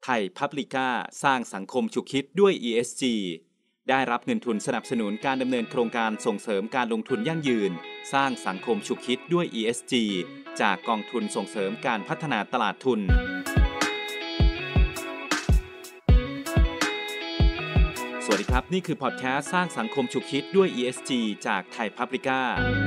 ทยพับลิก้าสร้างสังคมฉุกคิดด้วย ESG ได้รับเงินทุนสนับสนุนการดำเนินโครงการส่งเสริมการลงทุนยั่งยืนสร้างสังคมฉุกคิดด้วย ESG จากกองทุนส่งเสริมการพัฒนาตลาดทุนสวัสดีครับนี่คือพอดแคสต์สร้างสังคมฉุกคิดด้วย ESG จากไทยพับลิก้า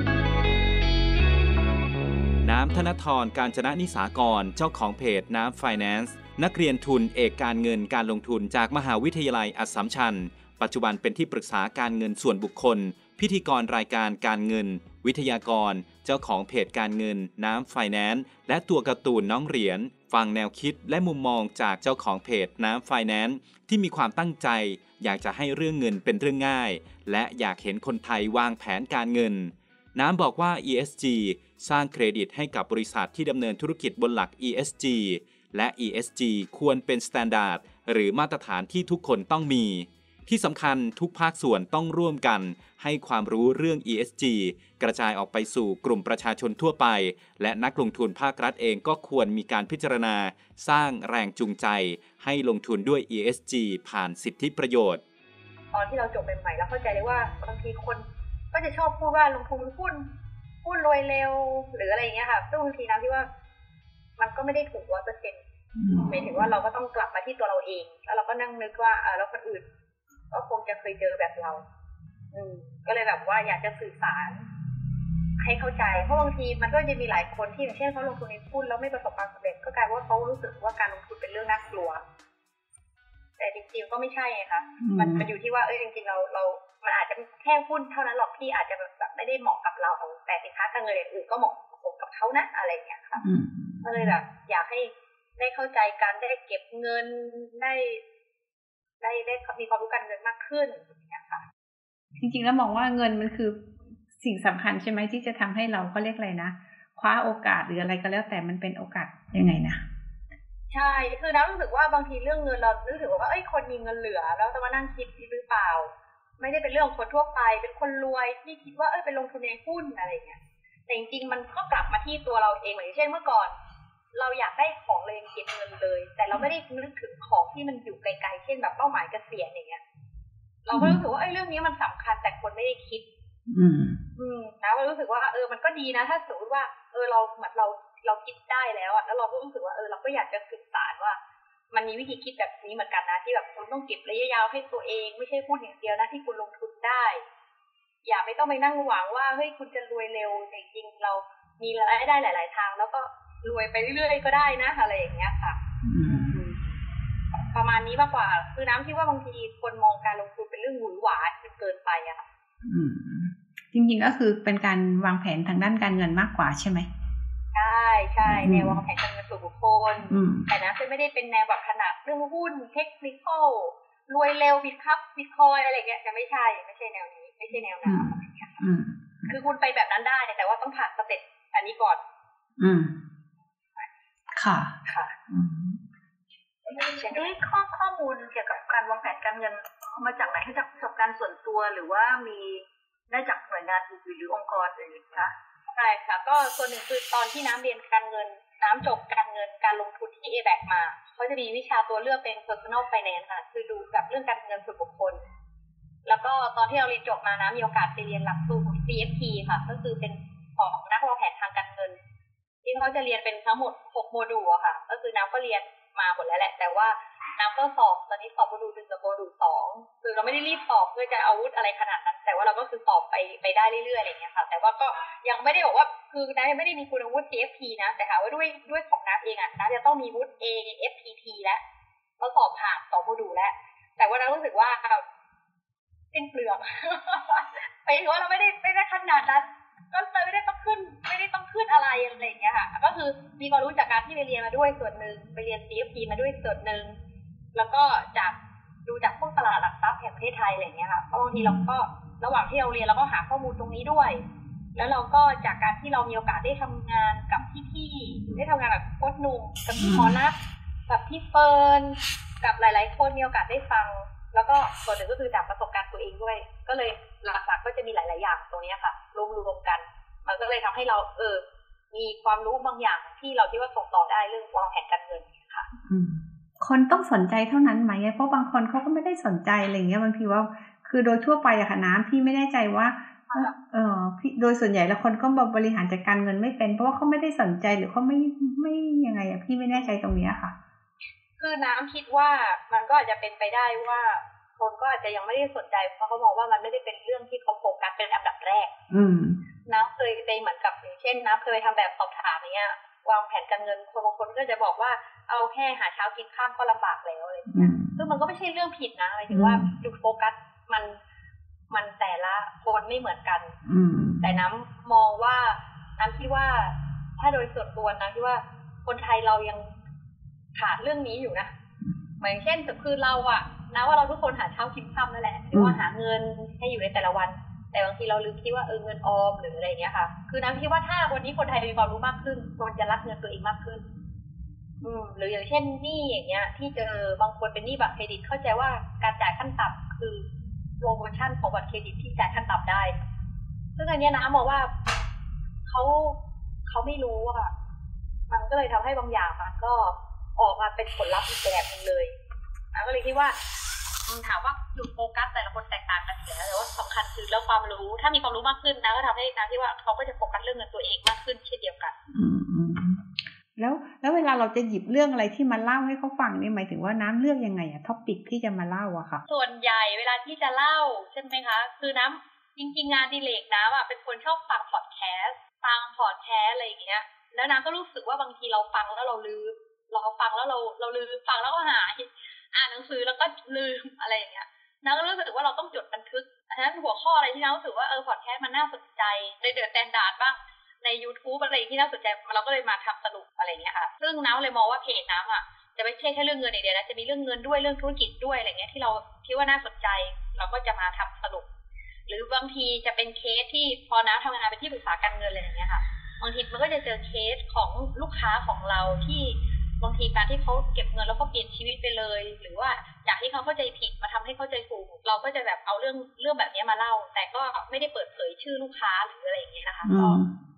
น้ำธนทร กาญจนนิสากรเจ้าของเพจน้ำไฟแนนซ์นักเรียนทุนเอกการเงินการลงทุนจากมหาวิทยาลัยอัสสัมชัญปัจจุบันเป็นที่ปรึกษาการเงินส่วนบุคคลพิธีกรรายการการเงินวิทยากรเจ้าของเพจการเงินน้ำไฟแนนซ์และตัวการ์ตูนน้องเหรียญฟังแนวคิดและมุมมองจากเจ้าของเพจน้ำไฟแนนซ์ที่มีความตั้งใจอยากจะให้เรื่องเงินเป็นเรื่องง่ายและอยากเห็นคนไทยวางแผนการเงินน้ำบอกว่า ESG สร้างเครดิตให้กับบริษัทที่ดำเนินธุรกิจบนหลัก ESG และ ESG ควรเป็นสแตนดาร์ดหรือมาตรฐานที่ทุกคนต้องมีที่สำคัญทุกภาคส่วนต้องร่วมกันให้ความรู้เรื่อง ESG กระจายออกไปสู่กลุ่มประชาชนทั่วไปและนักลงทุนภาครัฐเองก็ควรมีการพิจารณาสร้างแรงจูงใจให้ลงทุนด้วย ESG ผ่านสิทธิประโยชน์ตอนที่เราจบใหม่ๆแล้วเข้าใจเลยว่าบางทีคนก็จะชอบพูดว่าลงทุนหุ้นรวยเร็วหรืออะไรอย่างเงี้ยค่ะซึ่งบางทีนะที่ว่ามันก็ไม่ได้ถูก 100% หมายถึงว่าเราก็ต้องกลับมาที่ตัวเราเองแล้วเราก็นั่งนึกว่าแล้วคนอื่นก็คงจะเคยเจอแบบเราก็เลยแบบว่าอยากจะสื่อสารให้เข้าใจเพราะบางทีมันก็จะมีหลายคนที่อย่างเช่นเขาลงทุนในหุ้นแล้วไม่ประสบความสำเร็จก็กลายว่าเขารู้สึกว่าการลงทุนเป็นเรื่องน่ากลัวแต่จริงๆก็ไม่ใช่ไงคะมันอยู่ที่ว่าจริงๆเรามันอาจจะแค่หุ้นเท่านั้นหรอกที่อาจจะแบบไม่ได้เหมาะกับเราแต่สินค้าการเงินอื่นก็เหมาะกับเขานะอะไรอย่างเงี้ยค่ะก็เลยแบบอยากให้ได้เข้าใจกันได้เก็บเงินได้มีความรู้การเงินมากขึ้นอย่างเงี้ยค่ะจริงๆแล้วมองว่าเงินมันคือสิ่งสำคัญใช่ไหมที่จะทำให้เราเขาเรียกอะไรนะคว้าโอกาสหรืออะไรก็แล้วแต่มันเป็นโอกาสยังไงนะใช่คือเรารู้สึกว่าบางทีเรื่องเงินเรารู้สึกว่าคนมีเงินเหลือแล้วจะมานั่งคิดหรือเปล่าไม่ได้เป็นเรื่องของคนทั่วไปเป็นคนรวยที่คิดว่าไปลงทุนในหุ้นอะไรเงี้ยแต่จริงๆมันก็กลับมาที่ตัวเราเองเหมือนเช่นเมื่อก่อนเราอยากได้ของเลยเก็บเงินเลยแต่เราไม่ได้นึกถึงของที่มันอยู่ไกลๆเช่นแบบเป้าหมายเกษียณอย่างเงี้ยเราก็รู้สึกว่าเรื่องนี้มันสำคัญแต่คนไม่ได้คิดนะเรารู้สึกว่ามันก็ดีนะถ้าสมมติว่าเราเหมือนเราคิดได้แล้วแล้วเราก็รู้สึกว่าเราก็อยากจะสื่อสารว่ามันมีวิธีคิดแบบนี้เหมือนกันนะที่แบบคุณต้องเก็บระยะยาวให้ตัวเองไม่ใช่พูดอย่างเดียวนะที่คุณลงทุนได้อย่าไม่ต้องไปนั่งหวังว่าคุณจะรวยเร็วจริงๆเรามีรายได้หลายๆทางแล้วก็รวยไปเรื่อยๆก็ได้นะอะไรอย่างเงี้ยค่ะประมาณนี้มากกว่าคือน้ำคิดว่าบางทีคนมองการลงทุนเป็นเรื่องหวือหวาเกินไปอะค่ะจริงๆก็คือเป็นการวางแผนทางด้านการเงินมากกว่าใช่ไหมใช่แนววางแผนการเงินส่วนบุคคลแต่นะไม่ได้เป็นแนวแบบขนาดเรื่องหุ้นเทคนิคอลรวยเร็วบิตคอยอะไรเงี้ยจะไม่ใช่แนวนี้ไม่ใช่แนวนั้นคือคุณไปแบบนั้นได้แต่ว่าต้องผ่านสเต็ปอันนี้ก่อนค่ะข้อมูลเกี่ยวกับการวางแผนการเงินมาจากไหนจากประสบการณ์ส่วนตัวหรือว่ามีได้จากหน่วยงานอื่นหรือองค์กรอื่นคะใช่ค่ะก็ส่วนหนึ่งคือตอนที่น้ำเรียนการเงินน้ำจบการเงินการลงทุนที่ ABAC มาเขาจะมีวิชาตัวเลือกเป็น Personal Finance ค่ะคือดูแบบเรื่องการเงินส่วนบุคคลแล้วก็ตอนที่เราเรียนจบมาน้ำมีโอกาสไปเรียนหลักสูตร CFP ค่ะก็คือเป็นของนักวางแผนทางการเงินที่เขาจะเรียนเป็นทั้งหมด6โมดูลค่ะก็คือน้ำก็เรียนมาหมดแล้วแหละแต่ว่าน้ำก็สอบตอนนี้สอบโมดูล1กับโมดูล2คือเราไม่ได้รีบสอบเพื่อจะอาวุธอะไรขนาดนั้นแต่ว่าเราก็คือสอบไปได้เรื่อยๆอะไรอย่างเงี้ยค่ะแต่ว่าก็ยังไม่ได้บอกว่าคือน้ำยังไม่ได้มีคุณวุฒิ CFP นะแต่หาว่าด้วยของน้ำเองน้ำจะต้องมีวุฒิ AFPT แล้วก็สอบผ่าน2โมดูลแล้วแต่ว่าน้ำรู้สึกว่าสิ้นเปลืองไปถึงว่าเราไม่ได้ขนาดนั้นก็เลยไม่ได้ต้องขึ้นอะไรอย่างเงี้ยค่ะก็คือมีความรู้จากการที่ไปเรียนมาด้วยส่วนหนึ่งไปเรียน CFP มาด้วยส่วนหนึ่งแล้วก็ดูจากพวกตลาดหลักทรัพย์แห่งประเทศไทยอะไรอย่างเงี้ยค่ะเพราะบางทีเราก็ระหว่างที่เราเรียนเราก็หาข้อมูลตรงนี้ด้วยแล้วเราก็จากการที่เรามีโอกาสได้ทำงานกับพี่ๆได้ทำงานกับโค้ชหนุ่มกับพี่หมอนัทกับพี่เฟิร์นกับหลายๆคนมีโอกาสได้ฟังแล้วก็ส่วนหนึ่งก็คือจากประสบการณ์ตัวเองด้วยก็เลยหลักๆก็จะมีหลายๆอย่างตรงนี้ค่ะรวมกันมันก็เลยทำให้เรามีความรู้บางอย่างที่เราคิดว่าส่งต่อได้เรื่องวางแผนการเงินค่ะคนต้องสนใจเท่านั้นไหมเพราะบางคนเขาก็ไม่ได้สนใจอะไรเงี้ยบางทีว่าคือโดยทั่วไปอะค่ะน้ำพี่ไม่แน่ใจว่าพี่โดยส่วนใหญ่แล้วคนก็บริหารจัดการเงินไม่เป็นเพราะว่าเขาไม่ได้สนใจหรือเขาไม่ยังไงอะพี่ไม่แน่ใจตรงนี้ค่ะคือน้ำคิดว่ามันก็อาจจะเป็นไปได้ว่าคนก็อาจจะยังไม่ได้สนใจเพราะเขามองว่ามันไม่ได้เป็นเรื่องที่เขาโฟกัสเป็นอันดับแรกน้ำเคยไปเหมือนกับอย่างเช่นน้ำเคยทำแบบสอบถามอย่างเงี้ยวางแผนการเงินคนบางคนก็จะบอกว่าเอาแค่หาเช้ากินข้ามก็ลำบากแล้วอะไรอย่างเงี้ยซึ่งมันก็ไม่ใช่เรื่องผิดนะหมายถึงว่าจุดโฟกัสมันแต่ละคนไม่เหมือนกันแต่น้ำมองว่าน้ำคิดว่าถ้าโดยส่วนตัวนะคิดว่าคนไทยเรายังขาดเรื่องนี้อยู่นะเหมือนเช่นคือเราอะนะว่าเราทุกคนหาเช้ากินค่ำนั่นแหละหรือว่าหาเงินให้อยู่ในแต่ละวันแต่บางทีเราลืมคิดว่าเงินออมหรืออะไรอย่างเงี้ยค่ะคือน้ำคิดว่าถ้าวันนี้คนไทยมีความรู้มากขึ้นคนจะรักเงินตัวเองมากขึ้นหรืออย่างเช่นหนี้อย่างเงี้ยที่เจอบางคนเป็นหนี้บัตรเครดิตเข้าใจว่าการจ่ายขั้นต่ำคือโปรโมชั่นของบัตรเครดิตที่จ่ายขั้นต่ำได้ซึ่งอันนี้นะมองว่าเขาไม่รู้อะมันก็เลยทำให้บางอย่างมันก็ออกมาเป็นผลลัพธ์อีกแบบนึงเลยนะก็เลยคิดว่าถามว่าจุดโฟกัสแต่ละคนแตกต่างกันอยู่แล้วแต่ว่าสำคัญคือเรื่องความรู้ถ้ามีความรู้มากขึ้นนะก็ทำให้นะที่ว่าเขาก็จะโฟกัสเรื่องเงินตัวเองมากขึ้นเช่นเดียวกันแล้วเวลาเราจะหยิบเรื่องอะไรที่มาเล่าให้เขาฟังนี่หมายถึงว่าน้ำเลือกยังไงอะท็อปิกที่จะมาเล่าอะค่ะส่วนใหญ่เวลาที่จะเล่าใช่ไหมคะคือน้ำจริงๆงานดิเลกน้ำอะเป็นคนชอบฟังพอดแคสต์อะไรอย่างเงี้ยแล้วน้ำก็รู้สึกว่าบางทีเราฟังแล้วเราลืมเราฟังแล้วเราลืมฟังแล้วก็หายอ่านหนังสือแล้วก็ลืมอะไรอย่างเงี้ยน้ำก็รู้สึกว่าเราต้องจดบันทึกอันนั้นหัวข้ออะไรที่น้ำรู้สึกว่าพอดแคสต์มันน่าสนใจในเดอะสแตนดาร์ดบ้างใน YouTube อะไรที่น่าสนใจเราก็เลยมาทำสรุปอะไรอย่างเงี้ยค่ะซึ่งน้ำเลยมองว่าเพจน้ำอะจะไม่ใช่แค่เรื่องเงินอย่างเดียวนะจะมีเรื่องเงินด้วยเรื่องธุรกิจด้วยอะไรเงี้ยที่เราคิดว่าน่าสนใจเราก็จะมาทำสรุปหรือบางทีจะเป็นเคสที่พอน้ำทำงานเป็นที่ปรึกษาการเงินอะไรอย่างเงี้ยค่ะบางทีมันก็จะเจอเคสของลูกค้าของเราที่บางทีการที่เขาเก็บเงินแล้วเขาเปลี่ยนชีวิตไปเลยหรือว่าจากที่เขาเข้าใจผิดมาทำให้เข้าใจถูกเราก็จะแบบเอาเรื่องแบบนี้มาเล่าแต่ก็ไม่ได้เปิดเผยชื่อลูกค้าหรืออะไรอย่างเงี้ยนะคะก็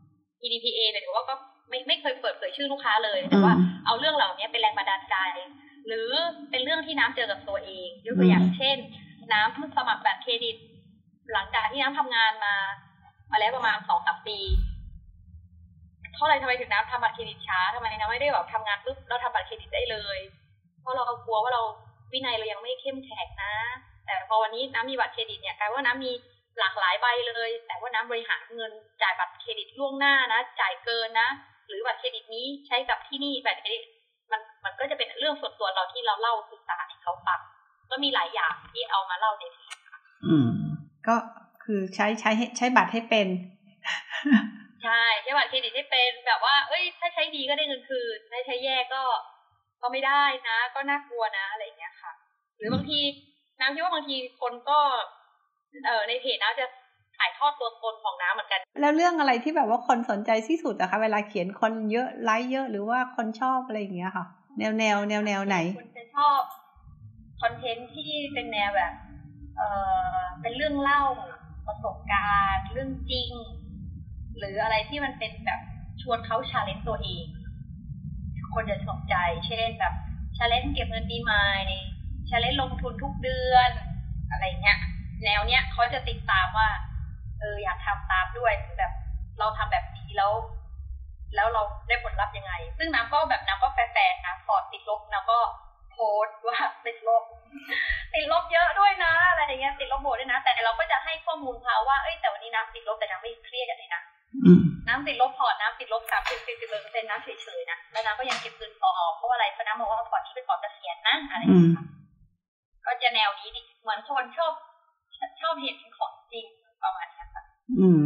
PDPA เนี่ยถือว่าก็ไม่เคยเปิดเผยชื่อลูกค้าเลยแต่ว่าเอาเรื่องเหล่านี้เป็นแรงบันดาลใจหรือเป็นเรื่องที่น้ำเจอกับตัวเองยกตัวอย่างเช่นน้ำสมัครบัตรเครดิตหลังจากที่น้ำทำงานมาแล้วประมาณ 2-3 ปีเพราะอะไรทำไมถึงน้ำทำบัตรเครดิตช้าทำไมน้ำไม่ได้แบบทำงานปุ๊บเราทำบัตรเครดิตได้เลยเพราะเรากลัวว่าเราวินัยเรายังไม่เข้มแข็งนะแต่พอวันนี้น้ำมีบัตรเครดิตเนี่ยกลายว่าน้ำมีหลากหลายใบเลยแต่ว่าน้ำบริหารเงินจ่ายบัตรเครดิตล่วงหน้านะจ่ายเกินนะหรือบัตรเครดิตนี้ใช้กับที่นี่บัตรเครดิตมันก็จะเป็นเรื่องส่วนตัวเราที่เราเล่าศึกษาให้เขาฟังก็มีหลายอย่างที่เอามาเล่าในที่ก็คือใช้บัตรให้เป็นใช่ใช้บัตรเครดิตให้เป็นแบบว่าถ้าใช้ดีก็ได้เงินคืนถ้าใช้แย่ก็ไม่ได้นะก็น่ากลัวนะอะไรอย่างเงี้ยค่ะหรือบางทีน้ำคิดว่าบางทีคนก็ในเพจน้ำจะถ่ายทอดตัวตนของน้ำเหมือนกันแล้วเรื่องอะไรที่แบบว่าคนสนใจที่สุดอะคะเวลาเขียนคนเยอะไลค์เยอะหรือว่าคนชอบอะไรอย่างเงี้ยค่ะแนวไหนคนจะชอบคอนเทนต์ที่เป็นแนวแบบเป็นเรื่องเล่าประสบการณ์เรื่องจริงหรืออะไรที่มันเป็นแบบชวนเขาชาเลนจ์ตัวเองคนจะสนใจเช่นแบบชาเลนจ์เก็บเงินปีใหม่ชาเลนจ์ลงทุนทุกเดือนอะไรเงี้ยแนวเนี้ยเขาจะติดตามว่าอยากทำตามด้วยแบบเราทำแบบนี้แล้วเราได้ผลลัพธ์ยังไงซึ่งน้ำก็แฟร์ๆนะพอติดลบน้ำก็โพสต์ว่าติดลบเยอะด้วยนะอะไรอย่างเงี้ยติดลบโบด้วยนะแต่เราก็จะให้ข้อมูลเขาว่าแต่วันนี้น้ำติดลบแต่น้ำไม่เครียดอะไรนะน้ำติดลบพอร์ตน้ำติดลบ30-40%น้ำเฉยๆนะแล้วน้ำก็ยังเก็บเงินต่อเพราะอะไรเพราะน้ำมองว่าพอร์ตที่เป็นพอร์ตเกษียณนะอะไรอย่างเงี้ยก็จะแนวนี้ดิเหมือนคนชอบเห็นของจริงประมาณนี้ค่ะ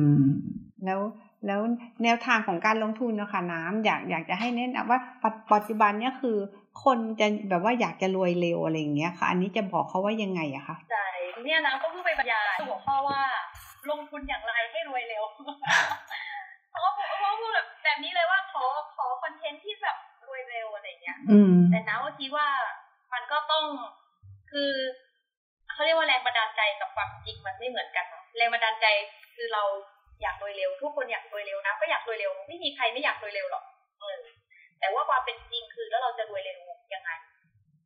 แล้วแนวทางของการลงทุนนะคะน้ำอยากจะให้เน้นว่าปัจจุบันเนี่ยคือคนจะแบบว่าอยากจะรวยเร็วอะไรอย่างเงี้ยค่ะอันนี้จะบอกเขาว่ายังไงอะคะใช่เนี่ยน้ำก็เพิ่งไปบรรยายหัวข้อว่าลงทุนอย่างไรให้รวยเร็วเขาพูดแบบนี้เลยว่าขอคอนเทนต์ที่แบบรวยเร็วอะไรเงี้ยแต่น้ำก็คิดว่ามันก็ต้องคือเขาเรียกว่าแรงบันดาลใจกับความจริงมันไม่เหมือนกันแรงบันดาลใจคือเราอยากรวยเร็วทุกคนอยากรวยเร็วนะก็อยากรวยเร็วไม่มีใครไม่อยากรวยเร็วหรอกแต่ว่าความเป็นจริงคือแล้วเราจะรวยเร็วยังไง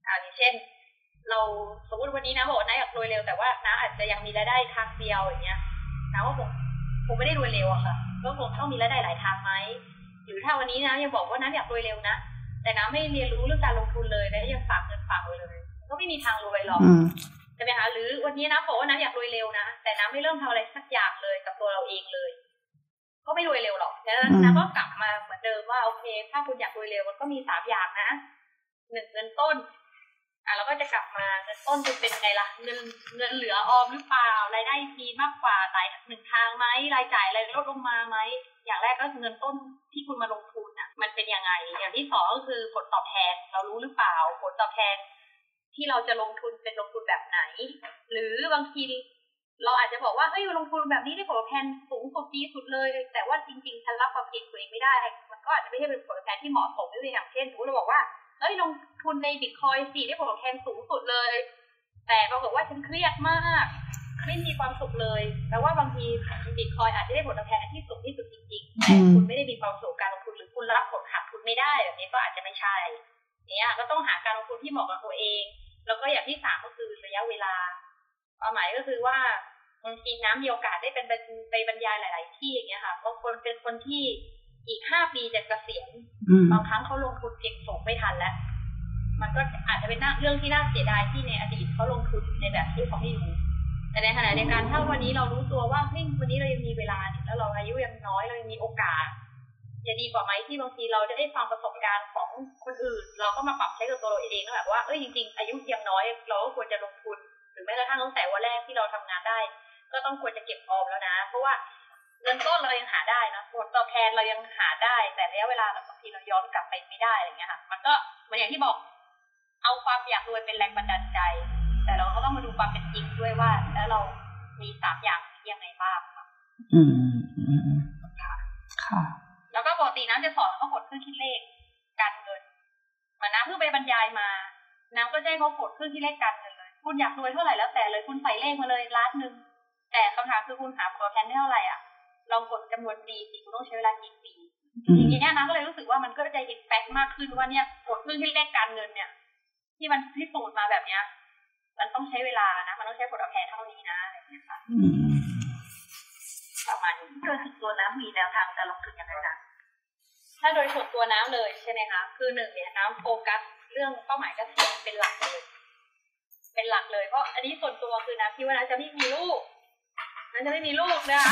อย่างเช่นเราสมมติวันนี้นะบอกว่าน้าอยากรวยเร็วแต่ว่าน้าอาจจะยังมีรายได้ทางเดียวอย่างเงี้ยน้าว่าคงไม่ได้รวยเร็วอะค่ะก็คงต้องมีรายได้หลายทางไหมหรือถ้าวันนี้นะยังบอกว่าน้าอยากรวยเร็วนะแต่น้าไม่เรียนรู้เรื่องการลงทุนเลยนะยังฝากเงินฝากไว้เลยก็ไม่มีทางรวยหรอกใช่ไหมคะหรือวันนี้นะบอกว่าน้าอยากรวยเร็วนะแต่น้าไม่เริ่มทำอะไรสักอย่างเลยกับตัวเราเองเลยก็ไม่รวยเร็วหรอกดังนั้นน้าก็กลับมาเหมือนเดิมว่าโอเคถ้าคุณอยากรวยเร็วมันก็มี3อย่างนะ1เงินต้นแล้วก็จะกลับมาเงินต้นจะเป็นไงล่ะเงินเหลือออมหรือเปล่ารายได้มีมากกว่าหลาย1ทางไหมรายจ่ายอะไรลดลงมาไหมอย่างแรกก็คือเงินต้นที่คุณมาลงทุนน่ะมันเป็นยังไงอย่างที่2ก็คือผลตอบแทนเรารู้หรือเปล่าผลตอบแทนที่เราจะลงทุนเป็นลงทุนแบบไหนหรือบางทีเราอาจจะบอกว่าเฮ้ยลงทุนแบบนี้ได้ผลตอบแทนสูงสุดดีสุดเลยแต่ว่าจริงๆฉันรับความเสี่ยงตัวเองไม่ได้มันก็อาจจะไม่ใช่เป็นผลตอบแทนที่เหมาะสมด้วยอย่างเช่นเราบอกว่าเอ้ยลงทุนในบิตคอยน์สิได้ผลตอบแทนสูงสุดเลยแต่ปรากฏว่าฉันเครียดมากไม่มีความสุขเลยแปลว่าบางทีบิตคอยน์อาจจะได้ผลตอบแทนที่สูงที่สุดจริงๆแต่คุณไม่ได้มีความสุขการลงทุนหรือคุณรับผลขาดทุนไม่ได้แบบนี้ก็อาจจะไม่ใช่เนี่ยก็ต้องหาการลงทุนที่เหมาะกับตัวเองแล้วก็อย่างที่3ก็คือระยะเวลาความหมายก็คือว่าบางทีน้ำมีโอกาสได้เป็นไปบรรยายหลายๆที่อย่างเงี้ยค่ะบางคนเป็นคนที่อีก5 ปีจะเกษียณบางครั้งเขาลงทุนเก็บส่งไม่ทันแล้วมันก็อาจจะเป็นเรื่องที่น่าเสียดายที่ในอดีตเขาลงทุนในแบบที่เขาไม่รู้แต่ในขณะเดียวกันถ้าวันนี้เรารู้ตัวว่าเฮ้ยวันนี้เรายังมีเวลาแล้วเราอายุยังน้อยเรายังมีโอกาสจะดีกว่าไหมที่บางทีเราจะได้ฟังประสบการณ์ของคนอื่นเราก็มาปรับใช้กับตัวเราเองแบบว่าจริงๆอายุยังน้อยเราก็ควรจะลงทุนหรือแม้กระทั่งตั้งแต่วันแรกที่เราทำงานได้ก็ต้องควรจะเก็บออมแล้วนะเพราะว่าเงินต้นเรายังหาได้นะผลตอบแทนเรายังหาได้แต่ระยะเวลาบางทีเราย้อนกลับไปไม่ได้อะไรเงี้ยค่ะมันก็เหมือนอย่างที่บอกเอาความอยากรวยเป็นแรงบันดาลใจแต่เราก็ต้องมาดูความเป็นจริงด้วยว่าแล้วเรามี3อย่างยังไงบ้างค่ะค่ะแล้วก็ปกติน้ำจะสอนเขากดเครื่องคิดเลขการเงินเหมือนน้ำเพิ่งไปบรรยายมาน้ำก็ได้เขากดเครื่องคิดเลขการเงินเลยคุณอยากรวยเท่าไหร่แล้วแต่เลยคุณใส่เลขมาเลย1,000,000แต่คำถามคือคุณหาผลตอบแทนได้เท่าไหร่เรากดจำนวนปีสิคุณต้องใช้เวลากี่ปีอย่างนี้น้ำก็เลยรู้สึกว่ามันก็จะเห็นแฟกต์มากขึ้นว่าเนี่ยกดเครื่องคิดเลขการเงินเนี่ยที่มันพิสูจน์มาแบบเนี้ยมันต้องใช้เวลานะมันต้องใช้ผลตอบแทนเท่านี้นะอะไรอย่างเงี้ยค่ะประมาณนี้โดยส่วนตัวน้ำมีแนวทางการลงทุนยังไงนะถ้าโดยส่วนตัวน้ำเลยใช่ไหมคะคือ1เนี่ยน้ำโฟกัสเรื่องเป้าหมายเกษียณเป็นหลักเลยเพราะอันนี้ส่วนตัวคือน้ำคิดว่าน้ำจะไม่มีลูกนะจะไม่มีลูกจะ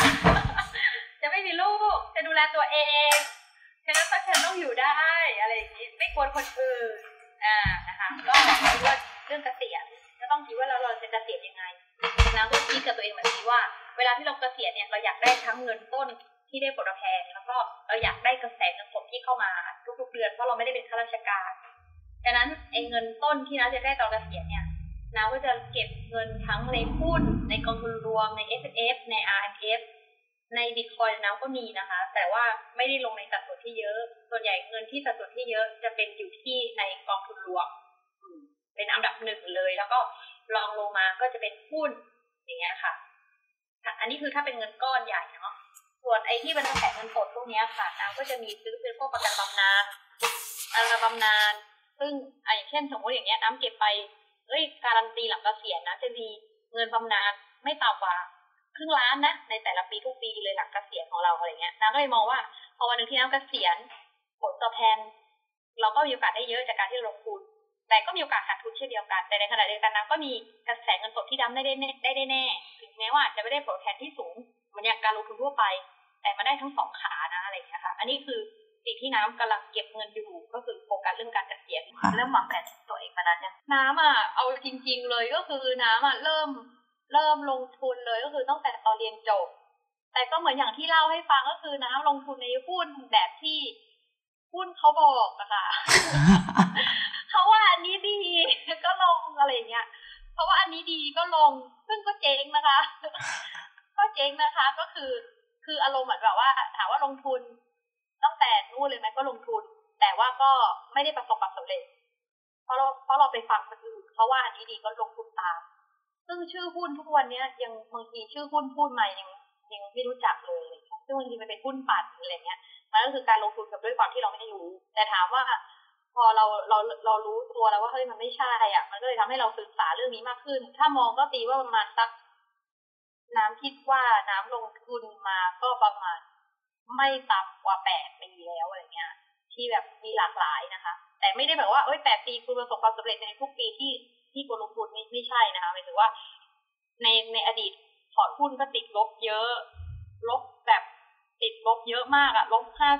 ดูแลตัวเองฉะนั้นฉันต้องอยู่ได้อะไรอย่างนี้ไม่ควรคนอื่นนะคะก็คิดว่าเรื่องเกษียณก็ต้องคิดว่าเราจะเกษียณยังไงน้ำก็คิดกับตัวเองแบบนี้ว่าเวลาที่เราเกษียณเนี่ยเราอยากได้ทั้งเงินต้นที่ได้ผลตอบแทนแล้วก็เราอยากได้กระแสเงินสดที่เข้ามาทุกๆเดือนเพราะเราไม่ได้เป็นข้าราชการดังนั้นเงินต้นที่น้าจะได้ตอนเกษียณเนี่ยน้าก็จะเก็บเงินทั้งในหุ้นในกองทุนรวมใน S&F ใน RMF ในบิตคอยน์น้าก็มีนะคะแต่ว่าไม่ได้ลงในสัดส่วนที่เยอะส่วนใหญ่เงินที่สัดส่วนที่เยอะจะเป็นอยู่ที่ในกองทุนรวมเป็นอันดับ1เลยแล้วก็รองลงมาก็จะเป็นหุ้นอย่างเงี้ยค่ะอันนี้คือถ้าเป็นเงินก้อนใหญ่เนาะส่วนไอ้ที่เป็นกระแสเงินสดพวกนี้ค่ะน้ำก็จะมีซื้อเป็นพวกประกันบำนาญซึ่งอย่างเช่นสมมติอย่างเงี้ยน้ำเก็บไปการันตีหลังเกษียณนะจะมีเงินบำนาญไม่ต่ำกว่าครึ่งล้านนะในแต่ละปีทุกปีเลยหลังเกษียณของเราอะไรเงี้ยน้ำก็เลยมองว่าพอวันนึงที่น้ำเกษียณผลตอบแทนเราก็มีโอกาสได้เยอะจากการที่ลงทุนแต่ก็มีโอกาสขาดทุนเช่นเดียวกันแต่ในขณะเดียวกันน้ำก็มีกระแสเงินสดที่น้ำได้แน่ถึงแม้ว่าจะไม่ได้ผลตอบแทนที่สูงเหมือนอย่างการลงทุนทั่วไปแต่มาได้ทั้ง2ขานะอะไรอย่างเงี้ยค่ะอันนี้คือสิ่งที่น้ำกำลังเก็บเงินอยู่ก็คือโฟกัสเรื่องการเกษียณเริ่มวางแผนตัวเองมานานยังน้ำเอาจริงๆเลยก็คือน้ำเริ่มลงทุนเลยก็คือตั้งแต่ตอนเรียนจบแต่ก็เหมือนอย่างที่เล่าให้ฟังก็คือน้ำลงทุนในหุ้นแบบที่หุ้นเขาบอกอะค่ะ เขาว่าอันนี้ดีก็ลงอะไรอย่างเงี้ยเพราะว่าอันนี้ดีก็ลงซึ่งก็เจ๊งนะคะ ก็คืออารมณ์เหมือนแบบว่าถามว่าลงทุนตั้งแต่นู่นเลยไหมก็ลงทุนแต่ว่าก็ไม่ได้ประสบความสำเร็จเพราะเราไปฟังคนอื่นเขาว่าอันนี้ดีก็ลงทุนตามซึ่งชื่อหุ้นทุกวันนี้ยังบางทีชื่อหุ้นพูดใหม่ยังไม่รู้จักเลยซึ่งบางทีมันเป็นหุ้นปั่นอะไรเงี้ยมันก็คือการลงทุนกับด้วยความที่เราไม่ได้รู้แต่ถามว่าพอเรารู้ตัวแล้วว่าเฮ้ยมันไม่ใช่อ่ะมันก็เลยทำให้เราศึกษาเรื่องนี้มากขึ้นถ้ามองก็ตีว่าประมาณสักน้ำคิดว่าน้ำลงทุนมาก็ประมาณไม่ต่ำกว่า8 ปีแล้วอะไรเงี้ยที่แบบมีหลากหลายนะคะแต่ไม่ได้แบบว่า8 ปีคุณประสบความสำเร็จในทุกปีที่คุณลงทุนไม่ใช่นะคะหมายถึงว่าในอดีตพอร์ตหุ้นก็ติดลบเยอะลบแบบติดลบเยอะมากอะ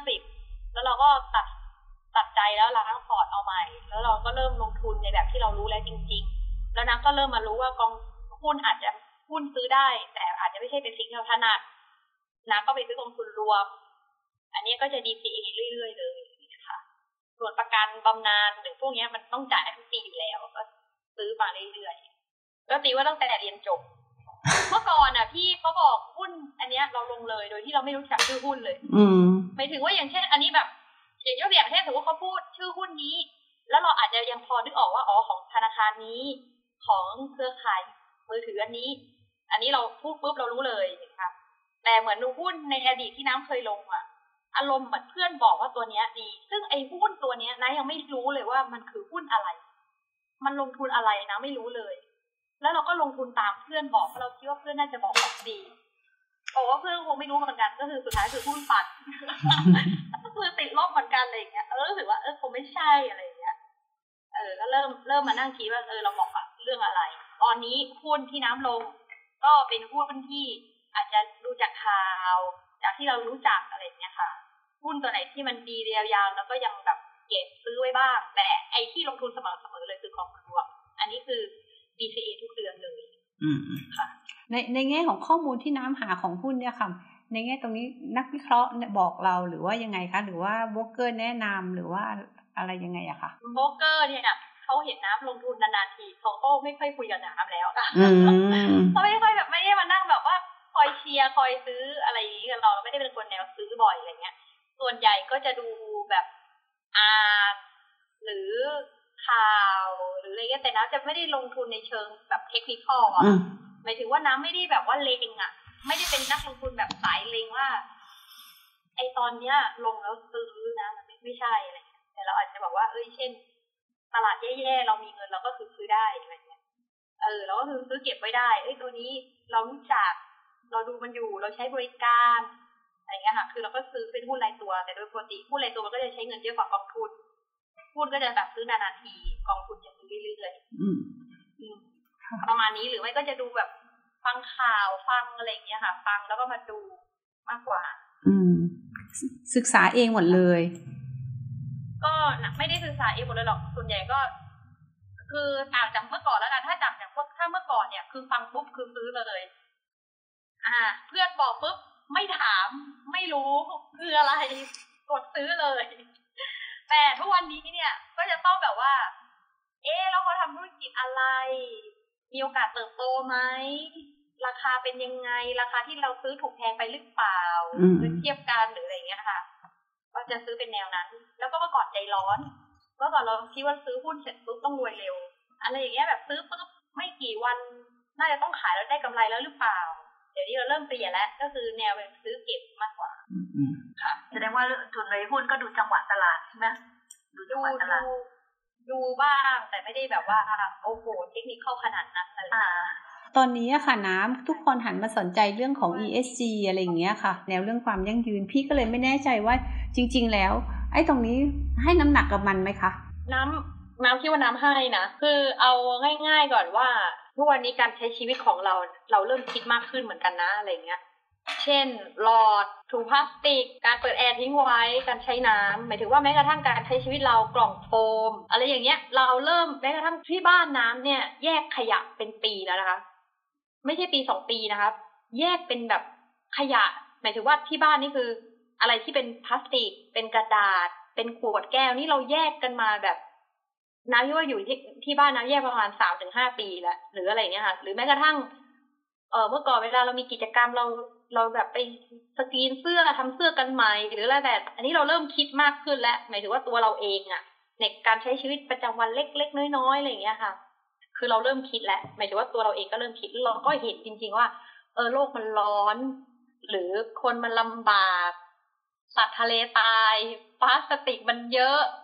-50แล้วเราก็ตัดใจแล้วล้างพอร์ตเอาใหม่แล้วเราก็เริ่มลงทุนในแบบที่เรารู้แล้วจริงๆแล้วนักก็เริ่มมารู้ว่ากองหุ้นอาจจะหุ้นซื้อได้แต่อาจจะไม่ใช่เป็นสิ่งที่เราถนัดนะก็ไปซื้อกองทุนรวมอันนี้ก็จะ DCA เรื่อยๆเลยค่ะส่วนประกันบำนาญหรือพวกนี้มันต้องจ่ายทุกปีอยู่แล้วก็ซื้อมาเรื่อยๆก็ตีว่าตั้งแต่เรียนจบเมื่อก่อนอ่ะพี่เขาบอกหุ้นอันเนี้ยเราลงเลยโดยที่เราไม่รู้จักชื่อหุ้นเลยหมายถึงว่าอย่างเช่นอันนี้แบบยกตัวอย่างเช่นสมมติว่าเขาพูดชื่อหุ้นนี้แล้วเราอาจจะยังพอนึกออกว่าอ๋อของธนาคารนี้ของเครือข่ายมือถืออันนี้เราพูดปุ๊บเรารู้เลยนะคะแต่เหมือนหุ้นในอดีตที่น้ำเคยลงอ่ะอารมณ์เหมือนเพื่อนบอกว่าตัวเนี้ยดีซึ่งไอ้หุ้นตัวเนี้ยนะยังไม่รู้เลยว่ามันคือหุ้นอะไรมันลงทุนอะไรนะไม่รู้เลยแล้วเราก็ลงทุนตามเพื่อนบอกเพราะเราคิดว่าเพื่อนน่าจะบอกของดีบอกว่าเพื่อนคงไม่รู้เหมือนกันก็คือสุดท้ายคือหุ้นปัดก็คือติดลบเหมือนกันอะไรอย่างเงี้ยรู้สึกว่าคงไม่ใช่อะไรอย่างเงี้ยก็เริ่มมานั่งคิดว่าเราเหมาะกับเรื่องอะไรตอนนี้หุ้นที่น้ำลงก็เป็นหุ้นที่อาจจะดูจากข่าวจากที่เรารู้จักอะไรอย่างเงี้ยค่ะหุ้นตัวไหนที่มันดียาวๆแล้วก็ยังแบบเก็บซื้อไว้บ้างแต่ไอ้ที่ลงทุนสม่ำเสมอเลยคือกองทุนรวมอันนี้คือ DCA ทุกเดือนเลยค่ะในแง่ของข้อมูลที่น้ำหาของหุ้นเนี่ยค่ะในแง่ตรงนี้นักวิเคราะห์บอกเราหรือว่ายังไงคะหรือว่าโบรกเกอร์แนะนำหรือว่าอะไรยังไงอะคะโบรกเกอร์เนี่ยเขาเห็นน้ำลงทุนนานๆทีเขาก็ไม่ค่อยคุยกับน้ำแล้วเขาไม่ค่อยแบบไม่ได้มานั่งแบบว่าคอยเชียร์คอยซื้ออะไรอย่างนี้กับเราไม่ได้เป็นคนแนวซื้อบ่อยอะไรเงี้ยส่วนใหญ่ก็จะดูแบบอ่านหรือข่าวหรืออะไรเงี้ยแต่น้ำจะไม่ได้ลงทุนในเชิงแบบเทคนิคอลอ่ะหมายถึงว่าน้ำไม่ได้แบบว่าเลงอ่ะไม่ได้เป็นนักลงทุนแบบสายเลงว่าไอตอนเนี้ยลงแล้วซื้อนะมันไม่ใช่อะไรเงี้ยแต่เราอาจจะบอกว่าเช่นตลาดแย่ๆเรามีเงินเราก็ซื้อได้อะไรเงี้ยเราก็ซื้อเก็บไว้ได้ตัวนี้เรารู้จักเราดูมันอยู่เราใช้บริการอะไรเงี้ยค่ะคือเราก็ซื้อเป็นหุ้นรายตัวแต่โดยปกติหุ้นรายตัวมันก็จะใช้เงินเยอะกว่ากองทุนหุ้นก็จะแบบซื้อนานๆทีกองทุนจะซื้อเรื่อยๆประมาณนี้หรือไม่ก็จะดูแบบฟังข่าวฟังอะไรอย่างเงี้ยค่ะฟังแล้วก็มาดูมากกว่าศึกษาเองหมดเลยก็ไม่ได้ศึกษาเองหมดเลยหรอกส่วนใหญ่ก็คือต่างจากเมื่อก่อนแล้วกันถ้าจากถ้าเมื่อก่อนเนี่ยคือฟังปุ๊บคือซื้อเลยเพื่อนบอกปุ๊บไม่ถามไม่รู้คืออะไรกดซื้อเลยแต่ทุกวันนี้เนี่ยก็จะต้องแบบว่าแล้วเขาทำธุรกิจอะไรมีโอกาสเติบโตไหมราคาเป็นยังไงราคาที่เราซื้อถูกแพงไปหรือเปล่าหรือเทียบกันหรืออะไรเงี้ยค่ะก็จะซื้อเป็นแนวนั้นแล้วก็เมื่อก่อนใจร้อนเมื่อก่อนเราคิดว่าซื้อหุ้นเสร็จปุ๊บต้องรวยเร็วอะไรอย่างเงี้ยแบบซื้อปุ๊บไม่กี่วันน่าจะต้องขายแล้วได้กำไรแล้วหรือเปล่าเดี๋ยวนี้เราเริ่มเปลี่ยนแล้วก็คือแนวเป็นซื้อเก็บมากกว่าค่ะแสดงว่าทุนในหุ้นก็ดูจังหวะตลาดใช่ไหมดูจังหวะตลาดดูบ้างแต่ไม่ได้แบบว่าโอ้โหเทคนิคเข้าขนาดนั้นอะไรตอนนี้อะค่ะน้ำทุกคนหันมาสนใจเรื่องของ ESG อะไรอย่างเงี้ยค่ะแนวเรื่องความยั่งยืนพี่ก็เลยไม่แน่ใจว่าจริงๆแล้วไอ้ตรงนี้ให้น้ำหนักกับมันไหมคะน้ำคิดว่าน้ำให้นะคือเอาง่ายๆก่อนว่าทุกวันนี้การใช้ชีวิตของเราเริ่มคิดมากขึ้นเหมือนกันนะอะไรเงี้ยเช่นหลอดถุงพลาสติกการเปิดแอร์ทิ้งไว้การใช้น้ำหมายถึงว่าแม้กระทั่งการใช้ชีวิตเรากล่องโฟมอะไรอย่างเงี้ยเราเริ่มแม้กระทั่งที่บ้านน้ำเนี่ยแยกขยะเป็นปีแล้วนะคะไม่ใช่ปี2 ปีนะครับแยกเป็นแบบขยะหมายถึงว่าที่บ้านนี่คืออะไรที่เป็นพลาสติกเป็นกระดาษเป็นขวดแก้วนี่เราแยกกันมาแบบน้ำที่ว่าอยู่ที่บ้านน้ำแยกประมาณ 3-5 ปีแล้วหรืออะไรอย่างเงี้ยค่ะหรือแม้กระทั่งเมื่อก่อนเวลาเรามีกิจกรรมเราแบบไปสกรีนเสื้อทำเสื้อกันใหม่หรืออะไรแบบอันนี้เราเริ่มคิดมากขึ้นแล้วหมายถึงว่าตัวเราเองอ่ะในการใช้ชีวิตประจำวันเล็กๆน้อยๆอะไรอย่างเงี้ยค่ะคือเราเริ่มคิดแล้วหมายถึงว่าตัวเราเองก็เริ่มคิดเราก็เห็นจริงๆว่าโลกมันร้อนหรือคนมันลำบากสัตว์ทะเลตายพลาสติกมันเยอะ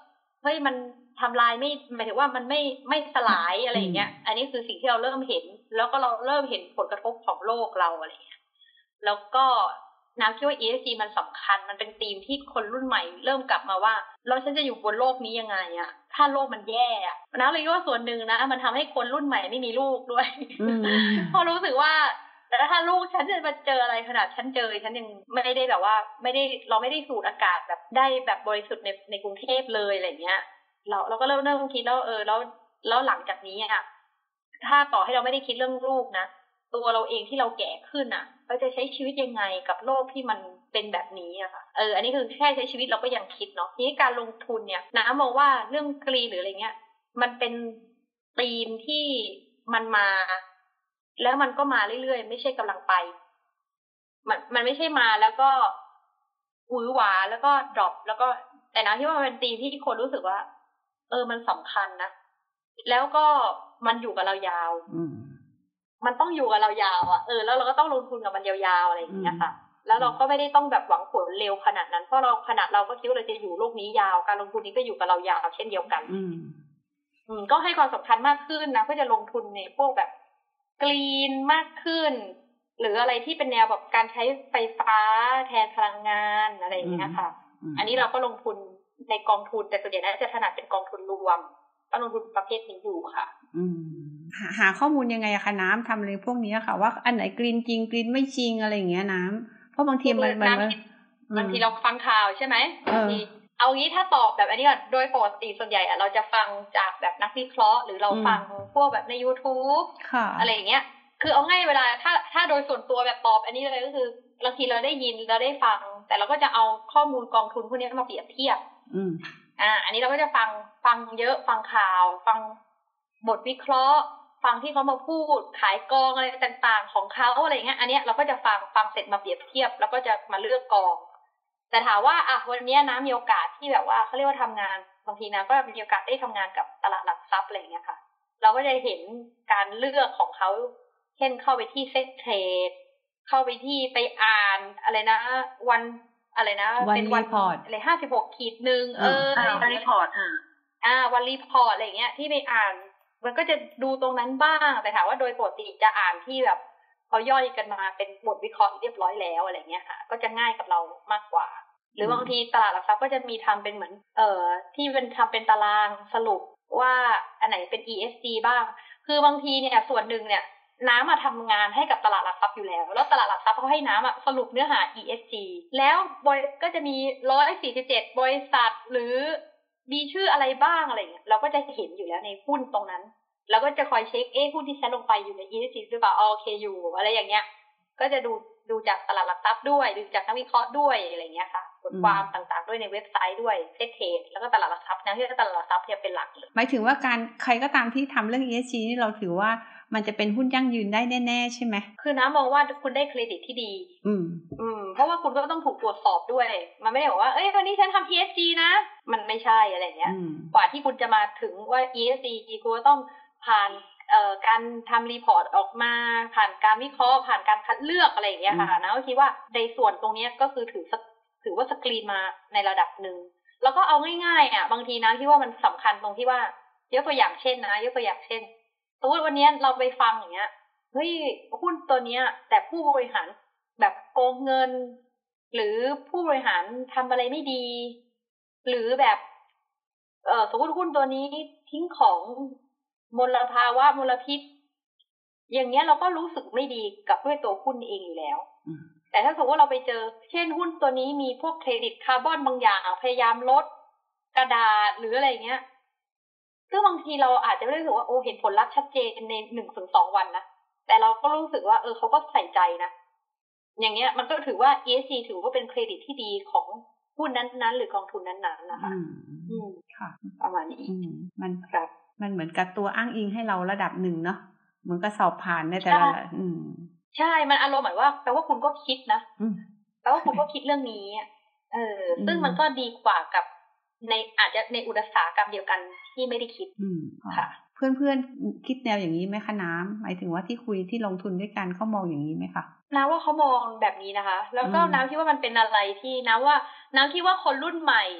เฮ้ยมันทำลายไม่หมายถึงว่ามันไม่สลายอะไรอย่างเงี้ยอันนี้คือสิ่งที่เราเริ่มเห็นแล้วก็เราเริ่มเห็นผลกระทบของโลกเราอะไรอย่างเงี้ยแล้วก็น้ำคิดว่า ESG มันสำคัญมันเป็นธีมที่คนรุ่นใหม่เริ่มกลับมาว่าเราฉันจะอยู่บนโลกนี้ยังไงอะถ้าโลกมันแย่อะน้ำเลยว่าส่วนหนึ่งนะมันทำให้คนรุ่นใหม่ไม่มีลูกด้วยเพราะรู้สึกว่าแต่ถ้าลูกฉันจะมาเจออะไรขนาดฉันยังไม่ได้แบบว่าเราไม่ได้สูดอากาศแบบได้แบบบริสุทธิ์ในกรุงเทพเลยอะไรเงี้ยเราก็เริ่มคิดแล้วแล้วหลังจากนี้อ่ะถ้าต่อให้เราไม่ได้คิดเรื่องลูกนะตัวเราเองที่เราแก่ขึ้นอ่ะเราจะใช้ชีวิตยังไงกับโลกที่มันเป็นแบบนี้อะค่ะอันนี้คือแค่ใช้ชีวิตเราก็ยังคิดเนาะนี้การลงทุนเนี่ยน้ามองว่าเรื่องกรีนหรืออะไรเงี้ยมันเป็นธีมที่มันมาแล้วมันก็มาเรื่อยๆไม่ใช่กำลังไปมันไม่ใช่มาแล้วก็หวือหวาแล้วก็ดรอปแล้วก็แต่นะที่ว่ามันเป็นธีมที่คนรู้สึกว่ามันสำคัญนะแล้วก็มันอยู่กับเรายาวมันต้องอยู่กับเรายาวอ่ะแล้วเราก็ต้องลงทุนกับมันยาวๆอะไรอย่างเงี้ยค่ะแล้วเราก็ไม่ได้ต้องแบบหวังผลเร็วขนาดนั้นเพราะเราก็คิดว่าเราจะอยู่โลกนี้ยาวการลงทุนนี้ก็อยู่กับเรายาวเช่นเดียวกันก็ให้ความสำคัญมากขึ้นนะเพื่อจะลงทุนในพวกแบบกรีนมากขึ้นหรืออะไรที่เป็นแนวแบบการใช้ไฟฟ้าแทนพลังงานอะไรอย่างเงี้ยค่ะอันนี้เราก็ลงทุนในกองทุนแต่ส่วนใหญ่น่าจะถนัดเป็นกองทุนรวมก็ลงทุนประเภทนี้อยู่ค่ะหาข้อมูลยังไงอะคะน้ำทำอะไรพวกนี้ค่ะว่าอันไหนกรีนจริงกรีนไม่จริงอะไรอย่างเงี้ยน้ำเพราะบางทีบางทีเราฟังข่าวใช่ไหมบางทีเอางี้ถ้าตอบแบบอันนี้ก่อนโดยปกติส่วนใหญ่เราจะฟังจากแบบนักวิเคราะห์หรือเราฟังพวกแบบใน YouTube อะไรอย่างเงี้ยคือเอาง่ายเวลาถ้าโดยส่วนตัวแบบตอบอันนี้เลยก็คือบางทีเราได้ยินเราได้ฟังแต่เราก็จะเอาข้อมูลกองทุนพวกนี้มาเปรียบเทียบอันนี้เราก็จะฟังเยอะฟังข่าวฟังบทวิเคราะห์ฟังที่เขามาพูดขายกองอะไรต่างๆของเขาอะไรเงี้ยอันเนี้ยเราก็จะฟังเสร็จมาเปรียบเทียบแล้วก็จะมาเลือกกองแต่ถามว่าวันนี้นะมีโอกาสที่แบบว่าเขาเรียกว่าทำงานบางทีนะก็มีโอกาสได้ทำงานกับตลาดหลักทรัพย์อะไรเงี้ยค่ะเราก็จะเห็นการเลือกของเขาเช่นเข้าไปที่เซ็ตเทรดเข้าไปที่ไปอ่านอะไรนะวันอะไรนะเป็นวันอะไร56-1 วันรีพอร์ตวันรีพอร์ตอะไรเงี้ยที่ไปอ่านมันก็จะดูตรงนั้นบ้างแต่ถามว่าโดยปกติจะอ่านที่แบบเขาย่อยกันมาเป็นบทวิเคราะห์เรียบร้อยแล้วอะไรเงี้ยค่ะก็จะง่ายกับเรามากกว่าหรือบางทีตลาดหลักทรัพย์ก็จะมีทำเป็นเหมือนที่เป็นทำเป็นตารางสรุปว่าอันไหนเป็น ESG บ้างคือบางทีเนี่ยส่วนหนึ่งเนี่ยน้ำมาทำงานให้กับตลาดหลักทรัพย์อยู่แล้วตลาดหลักทรัพย์เขาให้น้ำสรุปเนื้อหา ESG แล้วก็จะมี147บริษัทหรือมีชื่ออะไรบ้างอะไรเงี้ยเราก็จะเห็นอยู่แล้วในหุ้นตรงนั้นเราก็จะคอยเช็คหุ้นที่ฉันลงไปอยู่ใน ESG หรือเปล่าโอเคอยู่อะไรอย่างเงี้ยก็จะดูจากตลาดหลักทรัพย์ด้วยดูจากนักวิเคราะห์ด้วยอะไรเงี้ยค่ะบทความต่างๆด้วยในเว็บไซต์ด้วยเซ็ตเทรดแล้วก็ตลาดหลักทรัพย์นะที่ตลาดหลักทรัพย์เนี่ยเป็นหลักเลยหมายถึงว่าการใครก็ตามที่ทำเรื่อง ESG นี่เราถือว่ามันจะเป็นหุ้นยั่งยืนได้แน่ๆใช่ไหมคือน้ามองว่าคุณได้เครดิตที่ดีเพราะว่าคุณก็ต้องถูกตรวจสอบด้วยมันไม่ได้บอกว่าวันนี้ฉันทำ ESG นะมันไม่ใช่อะไรเงี้ยกว่าที่คุณจะมาถึงว่า ESG คุณก็ต้องผ่านการทำรีพอร์ตออกมาผ่านการวิเคราะห์ผ่านการคัดเลือกอะไรอย่างเงี้ยค่ะนะก็คิดว่าในส่วนตรงนี้ก็คือถือว่าสกรีนมาในระดับหนึ่งแล้วก็เอาง่ายๆบางทีนะที่ว่ามันสำคัญตรงที่ว่ายกตัวอย่างเช่นสมมติวันนี้เราไปฟังอย่างเงี้ยเฮ้ยหุ้นตัวเนี้ยแต่ผู้บริหารแบบโกงเงินหรือผู้บริหารทำอะไรไม่ดีหรือแบบสมมติหุ้นตัวนี้ทิ้งของมลภาวะมลพิษอย่างเงี้ยเราก็รู้สึกไม่ดีกับด้วยตัวหุ้นเองอยู่แล้วแต่ถ้าสมมติว่าเราไปเจอเช่นหุ้นตัวนี้มีพวกเครดิตคาร์บอนบางอย่างพยายามลดกระดาษหรืออะไรเงี้ยซึ่งบางทีเราอาจจะไม่ได้รู้สึกว่าเห็นผลลัพธ์ชัดเจนใน 1-2 วันนะแต่เราก็รู้สึกว่าเขาก็ใส่ใจนะอย่างเงี้ยมันก็ถือว่า ESG ถือว่าเป็นเครดิตที่ดีของหุ้นนั้นๆหรือกองทุนนั้นๆนะคะค่ะประมาณนี้มันเหมือนกับตัวอ้างอิงให้เราระดับหนึ่งเนาะเหมือนกับสอบผ่านในแต่ละใช่มันอารมณ์เหมือนว่าแปลว่าคุณก็คิดนะแปลว่าคุณก็คิดเรื่องนี้ซึ่งมันก็ดีกว่ากับอาจจะในอุตสาหกรรมเดียวกันที่ไม่ได้คิดค่ะเพื่อนๆคิดแนวอย่างนี้ไหมคะน้ำหมายถึงว่าที่คุยที่ลงทุนด้วยกันเขามองอย่างนี้ไหมคะน้ำว่าเขามองแบบนี้นะคะแล้วก็น้ำคิดว่ามันเป็นอะไรที่น้ำคิดว่าคนรุ่นใหม่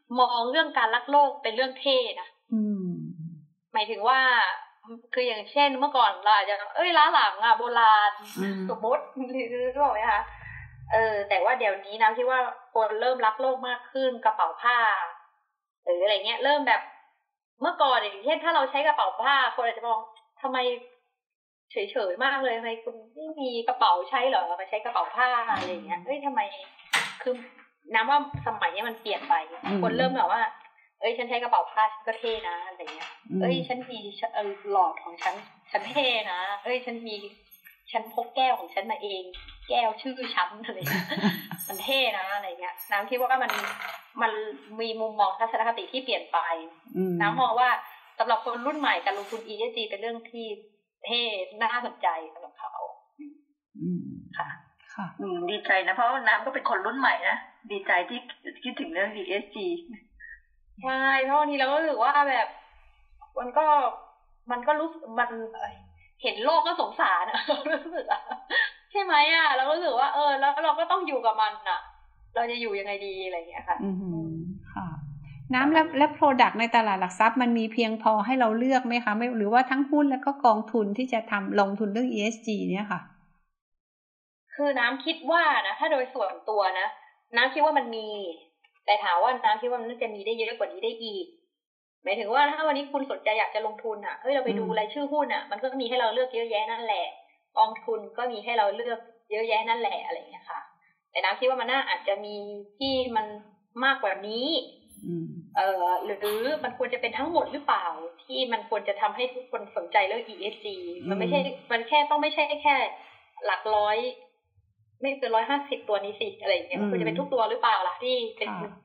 มองเรื่องการรักโลกเป็นเรื่องเท่นะหมายถึงว่าคืออย่างเช่นเมื่อก่อนเราอาจจะล้าหลังโบราณสมมติรู้ไหมคะแต่ว่าเดี๋ยวนี้นะที่ว่าคนเริ่มรักโลกมากขึ้นกระเป๋าผ้าหรืออะไรเงี้ยเริ่มแบบเมื่อก่อนอย่างเช่นถ้าเราใช้กระเป๋าผ้าคนอาจจะมองทำไมเฉยๆมากเลยทำไมคุณไม่มีกระเป๋าใช้เหรอมาใช้กระเป๋าผ้าอะไรเงี้ยทำไมคือน้ำว่าสมัยนี้มันเปลี่ยนไปคนเริ่มแบบว่าฉันใช้กระเป๋าผ้าฉันก็เท่นะอะไรเงี้ยฉันมีหลอดของฉันเท่นะฉันพกแก้วของฉันมาเองแก้วชื่อฉันอะไรเงี้ยมันเท่นะอะไรเงี้ยน้ำคิดว่ามันมีมุมมองทัศนคติที่เปลี่ยนไปน้ำมองว่าสำหรับคนรุ่นใหม่การลงทุน ESG เป็นเรื่องที่เท่น่าสนใจสำหรับเขาค่ะดีใจนะเพราะน้ำก็เป็นคนรุ่นใหม่นะดีใจที่คิดถึงเรื่อง ESG ใช่เพราะบางทีเราก็รู้สึกว่าแบบมันก็รู้มันเห็นโลกก็สงสารนะรู้สึกใช่ไหมเราก็รู้สึกว่าแล้วเราก็ต้องอยู่กับมันเราจะอยู่ยังไงดีอะไรอย่างเงี้ยค่ะค่ะน้ำและ product ในตลาดหลักทรัพย์มันมีเพียงพอให้เราเลือกไหมคะไม่หรือว่าทั้งหุ้นแล้วก็กองทุนที่จะทำลงทุนเรื่อง ESG เนี่ยค่ะคือน้ำคิดว่านะถ้าโดยส่วนตัวนะน้ำคิดว่ามันมีแต่ถามว่าน้ำคิดว่ามันน่าจะมีได้เยอะกว่านี้ได้อีกหมายถึงว่าถ้าวันนี้คุณสนใจอยากจะลงทุนเราไปดูรายชื่อหุ้นมันก็มีให้เราเลือกเยอะแยะนั่นแหละกองทุนก็มีให้เราเลือกเยอะแยะนั่นแหละอะไรอย่างเงี้ยค่ะแต่น้ำคิดว่ามันน่าอาจจะมีที่มันมากกว่านี้หรือมันควรจะเป็นทั้งหมดหรือเปล่าที่มันควรจะทำให้ทุกคนสนใจเรื่อง ESG มันไม่ใช่มันแค่ต้องไม่ใช่แค่หลักร้อยไม่เกิน150ตัวนี้สิอะไรอย่างเงี้ยมันควรจะเป็นทุกตัวหรือเปล่าล่ะที่เป็น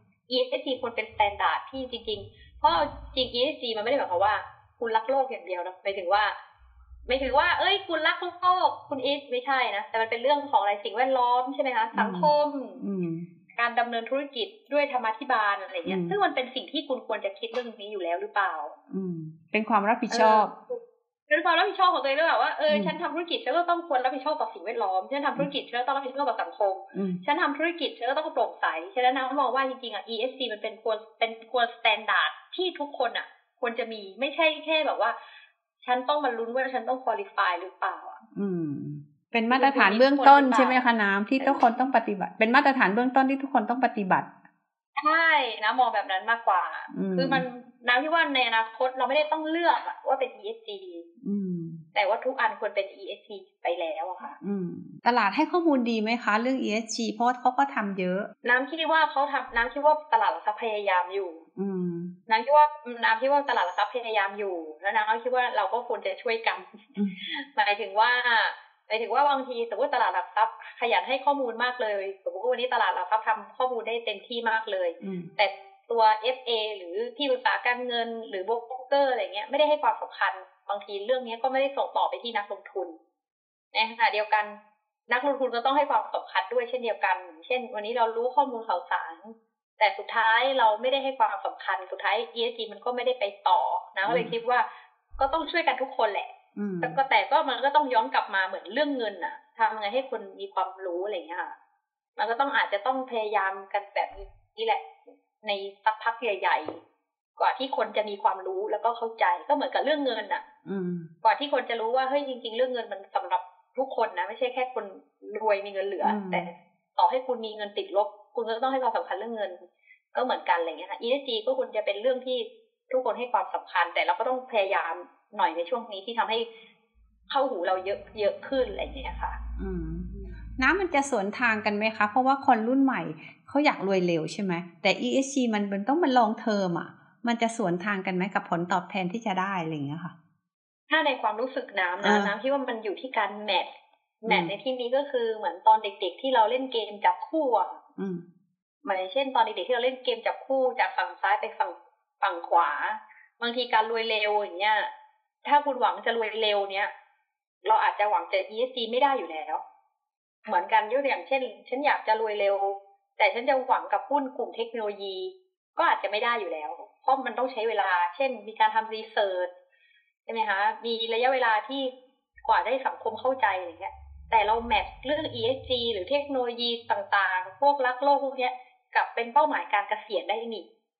ESG ควรเป็นสแตนดาร์ดที่จริงๆเพราะจริง ESG มันไม่ได้หมายความว่าคุณรักโลกอย่างเดียวนะหมายถึงว่าคุณรักโลกคุณไม่ใช่นะแต่มันเป็นเรื่องของอะไรสิ่งแวดล้อมใช่ไหมคะสังคมการดำเนินธุรกิจด้วยธรรมาภิบาลอะไรเงี้ยซึ่งมันเป็นสิ่งที่คุณควรจะคิดเรื่องนี้อยู่แล้วหรือเปล่าเป็นความรับผิดชอบเป็นความรับผิดชอบของตัวเองด้วยว่าฉันทำธุรกิจฉันก็ต้องควรรับผิดชอบต่อสิ่งแวดล้อมฉันทำธุรกิจฉันก็ต้องรับผิดชอบต่อสังคมฉันทำธุรกิจฉันก็ต้องโปร่งใสฉะนั้นน้ำมองว่าจริงๆESG มันเป็นควรสแตนดาร์ดที่ทุกคนควรจะมีไม่ใช่แค่แบบว่าฉันต้องมาลุ้นว่าฉันต้องควอลิฟายหรือเปล่าเป็นมาตรฐานเบื้องต้นใช่ไหมคะน้ำที่ทุกคนต้องปฏิบัติเป็นมาตรฐานเบื้องต้นที่ทุกคนต้องปฏิบัติใช่นะมองแบบนั้นมากกว่าคือมันน้ำที่ว่าในอนาคตเราไม่ได้ต้องเลือกว่าเป็น ESG แต่ว่าทุกอันควรเป็น ESG ไปแล้วค่ะตลาดให้ข้อมูลดีไหมคะเรื่อง ESG เพราะเขาก็ทำเยอะน้ำคิดว่าตลาดหลักทรัพย์พยายามอยู่น้ำคิดว่าตลาดหลักทรัพย์พยายามอยู่แล้วน้ำก็คิดว่าเราก็ควรจะช่วยกันหมายถึงว่าบางทีสมมติตลาดหลักทรัพย์ขยันให้ข้อมูลมากเลยสมมติว่าวันนี้ตลาดหลักทรัพย์ทำข้อมูลได้เต็มที่มากเลยแต่ตัว FA หรือที่ปรึกษาการเงินหรือโบรกเกอร์อะไรเงี้ยไม่ได้ให้ความสำคัญบางทีเรื่องนี้ก็ไม่ได้ส่งต่อไปที่นักลงทุนในขณะเดียวกันนักลงทุนก็ต้องให้ความสำคัญด้วยเช่นเดียวกันเช่นวันนี้เรารู้ข้อมูลข่าวสารแต่สุดท้ายเราไม่ได้ให้ความสำคัญสุดท้าย ESG มันก็ไม่ได้ไปต่อนะก็เลยคิดว่าก็ต้องช่วยกันทุกคนแหละแต่ก็มันก็ต้องย้อนกลับมาเหมือนเรื่องเงินทำยังไงให้คนมีความรู้อะไรอย่างเงี้ยค่ะมันก็อาจจะต้องพยายามกันแบบนี้แหละในสักพักใหญ่ๆกว่าที่คนจะมีความรู้แล้วก็เข้าใจก็เหมือนกับเรื่องเงินกว่าที่คนจะรู้ว่าเฮ้ยจริงๆเรื่องเงินมันสำหรับทุกคนนะไม่ใช่แค่คนรวยมีเงินเหลือแต่ต่อให้คุณมีเงินติดลบคุณก็ต้องให้ความสำคัญเรื่องเงินก็เหมือนกันอะไรเงี้ยค่ะ ESG ก็ควรจะเป็นเรื่องที่ทุกคนให้ความสำคัญแต่เราก็ต้องพยายามหน่อยในช่วงนี้ที่ทำให้เข้าหูเราเยอะขึ้นอะไรอย่างเงี้ยค่ะน้ำมันจะสวนทางกันไหมคะเพราะว่าคนรุ่นใหม่เขาอยากรวยเร็วใช่ไหมแต่ ESG มันต้องมันลองเทอมมันจะสวนทางกันไหมกับผลตอบแทนที่จะได้อะไรอย่างเงี้ยค่ะถ้าในความรู้สึกน้ำที่ว่ามันอยู่ที่การแมทในที่นี้ก็คือเหมือนตอนเด็กๆที่เราเล่นเกมจับคู่เหมือนเช่นตอนเด็กๆที่เราเล่นเกมจับคู่จากฝั่งซ้ายไปฝั่งขวาบางทีการรวยเร็วอย่างเงี้ยถ้าคุณหวังจะรวยเร็วเนี้ยเราอาจจะหวังจะ ESG ไม่ได้อยู่แล้วเหมือนกันยกตัวอย่างเช่นฉันอยากจะรวยเร็วแต่ฉันจะหวังกับหุ้นกลุ่มเทคโนโลยีก็อาจจะไม่ได้อยู่แล้วเพราะมันต้องใช้เวลาเช่นมีการทำรีเสิร์ชใช่ไหมคะมีระยะเวลาที่กว่าได้สังคมเข้าใจอะไรเงี้ยแต่เราแมทเรื่อง ESG หรือเทคโนโลยีต่างๆพวกรักโลกพวกนี้กับเป็นเป้าหมายการเกษียณได้นี่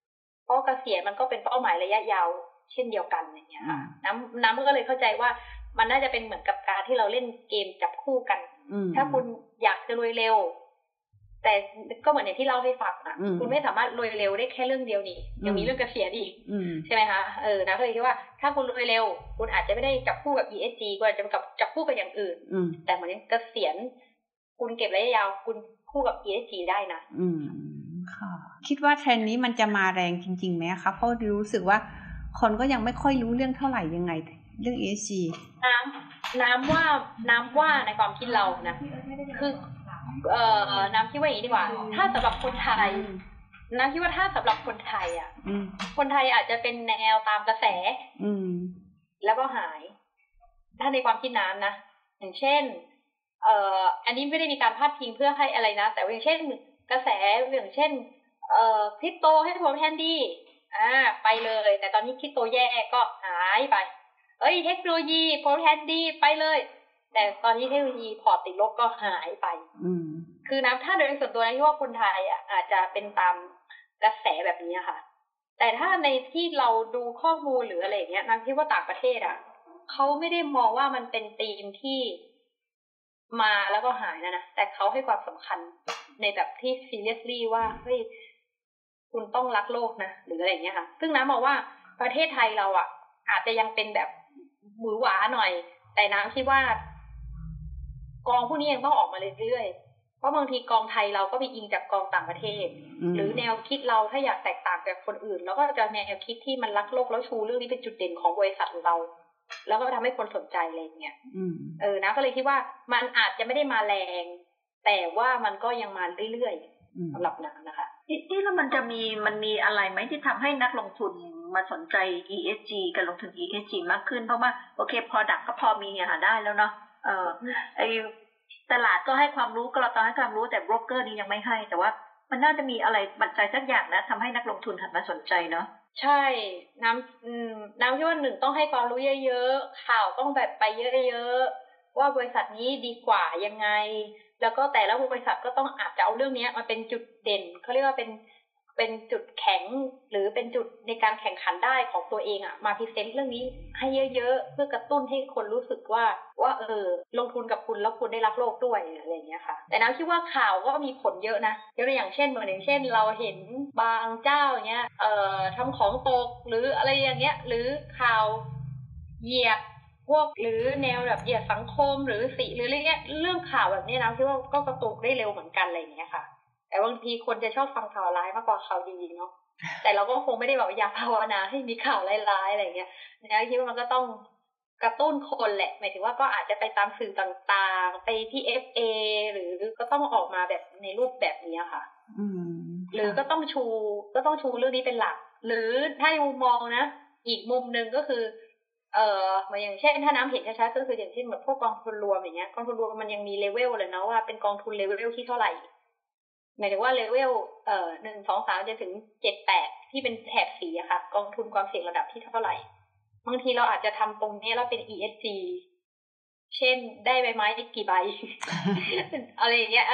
เพราะเกษียณมันก็เป็นเป้าหมายระยะยาวเช่นเดียวกันอย่างเงี้ยค่ะน้ำก็เลยเข้าใจว่ามันน่าจะเป็นเหมือนกับการที่เราเล่นเกมจับคู่กันถ้าคุณอยากจะรวยเร็วแต่ก็เหมือนอย่างที่เล่าให้ฟังนะคุณไม่สามารถรวยเร็วได้แค่เรื่องเดียวนี่ยังมีเรื่องเกษียณอีกใช่ไหมคะนะก็เลยคิดว่าถ้าคุณรวยเร็วคุณอาจจะไม่ได้จับคู่กับ ESG ก็อาจจะจับคู่กับอย่างอื่นแต่เหมือนเกษียณคุณเก็บระยะยาวคุณคู่กับ ESG ได้นะค่ะคิดว่าเทรนด์นี้มันจะมาแรงจริงๆไหมคะเพราะรู้สึกว่าคนก็ยังไม่ค่อยรู้เรื่องเท่าไหร่ยังไงเรื่อง ESG น้ำว่าในความคิดเรานะคือน้ำคิดว่าอย่างนี้ดีกว่าถ้าสำหรับคนไทยน้ำคิดว่าถ้าสำหรับคนไทยอ่ะคนไทยอาจจะเป็นแนวตามกระแสแล้วก็หายถ้าในความคิดน้ำนะอย่างเช่นอันนี้ไม่ได้มีการพาดพิงเพื่อให้อะไรนะแต่อย่างเช่นกระแสอย่างเช่นคริปโตให้ผลแทนดีไปเลยแต่ตอนนี้คริปโตแย่ก็หายไปเทคโนโลยีผลแทนดีไปเลยแต่ตอนนี้เทคโนโลยีพอร์ตติดลบก็หายไปคือน้ำถ้าโดยส่วนตัวนะที่ว่าคนไทยอ่ะอาจจะเป็นตามกระแสแบบนี้ค่ะแต่ถ้าในที่เราดูข้อมูลหรืออะไรอย่างเงี้ยน้ำคิดว่าต่างประเทศอ่ะเขาไม่ได้มองว่ามันเป็นธีมที่มาแล้วก็หายนะแต่เขาให้ความสำคัญในแบบที่ seriously ว่าเฮ้ยคุณต้องรักโลกนะหรืออะไรอย่างเงี้ยค่ะซึ่งน้ำมองว่าประเทศไทยเราอ่ะอาจจะยังเป็นแบบหวือหวาหน่อยแต่น้ำคิดว่ากองพวกนี้ยังต้องออกมาเรื่อยๆเพราะบางทีกองไทยเราก็มีอิงจากกองต่างประเทศหรือแนวคิดเราถ้าอยากแตกต่างจากคนอื่นแล้วก็จะแนวคิดที่มันรักโลกแล้วชูเรื่องนี้เป็นจุดเด่นของบริษัทเราแล้วก็ทำให้คนสนใจอะไรอย่างเงี้ยนะก็เลยคิดว่ามันอาจจะไม่ได้มาแรงแต่ว่ามันก็ยังมาเรื่อยๆสำหรับน้ำนะคะนี่แล้วมันมีอะไรไหมที่ทำให้นักลงทุนมาสนใจ ESG การลงทุน ESG มากขึ้นเพราะว่าโอเค product ก็พอมีหาได้แล้วเนาะไอตลาดก็ให้ความรู้กลตให้ความรู้แต่โบรกเกอร์นี่ยังไม่ให้แต่ว่ามันน่าจะมีอะไรปัจจัยสักอย่างนะทำให้นักลงทุนหันมาสนใจเนาะใช่น้ำคิดว่าหนึ่งต้องให้ความรู้เยอะๆข่าวต้องแบบไปเยอะๆว่าบริษัทนี้ดีกว่ายังไงแล้วก็แต่ละบริษัทก็ต้องอาจจะเอาเรื่องนี้มาเป็นจุดเด่นเขาเรียกว่าเป็นจุดแข็งหรือเป็นจุดในการแข่งขันได้ของตัวเองมาพรีเซนต์เรื่องนี้ให้เยอะๆเพื่อกระตุ้นให้คนรู้สึกว่าลงทุนกับคุณแล้วคุณได้รักโลกด้วยอะไรอย่างเงี้ยค่ะแต่น้ำคิดว่าข่าวก็มีผลเยอะนะยกตัวอย่างเช่นเหมือนอย่างเช่นเราเห็นบางเจ้าอย่างเงี้ยทำของตกหรืออะไรอย่างเงี้ยหรือข่าวเหยียดพวกหรือแนวแบบเหยียดสังคมหรือสีหรืออะไรเงี้ยเรื่องข่าวแบบนี้นะคิดว่าก็กระตุกได้เร็วเหมือนกันอะไรอย่างเงี้ยค่ะแต่บางทีคนจะชอบฟังข่าวร้ายมากกว่าข่าวดีเนาะแต่เราก็คงไม่ได้แบบอยากภาวนาให้มีข่าวร้ายๆอะไรเงี้ยนะคิดว่ามันก็ต้องกระตุ้นคนแหละหมายถึงว่าก็อาจจะไปตามสื่อต่างๆไปที่ FA หรือก็ต้องออกมาแบบในรูปแบบนี้ค่ะหรือก็ต้องชูเรื่องนี้เป็นหลักหรือถ้าในมุมมองนะอีกมุมนึงก็คือเหมือนอย่างเช่นถ้าน้ำเห็นชัดๆก็คืออย่างเช่นแบบพวกกองทุนรวมอย่างเงี้ยกองทุนรวมมันยังมีเลเวลเลยนะว่าเป็นกองทุนเลเวลที่เท่าไหร่หมายถึงว่าเลเวล1 2 3จะถึง7 8ที่เป็นแถบสีอะค่ะกองทุนความเสี่ยงระดับที่เท่าไหร่บางทีเราอาจจะทำตรงนี้แล้วเป็น ESG เช่นได้ใบไม้กี่ใบ อะไรอย่างเงี้ย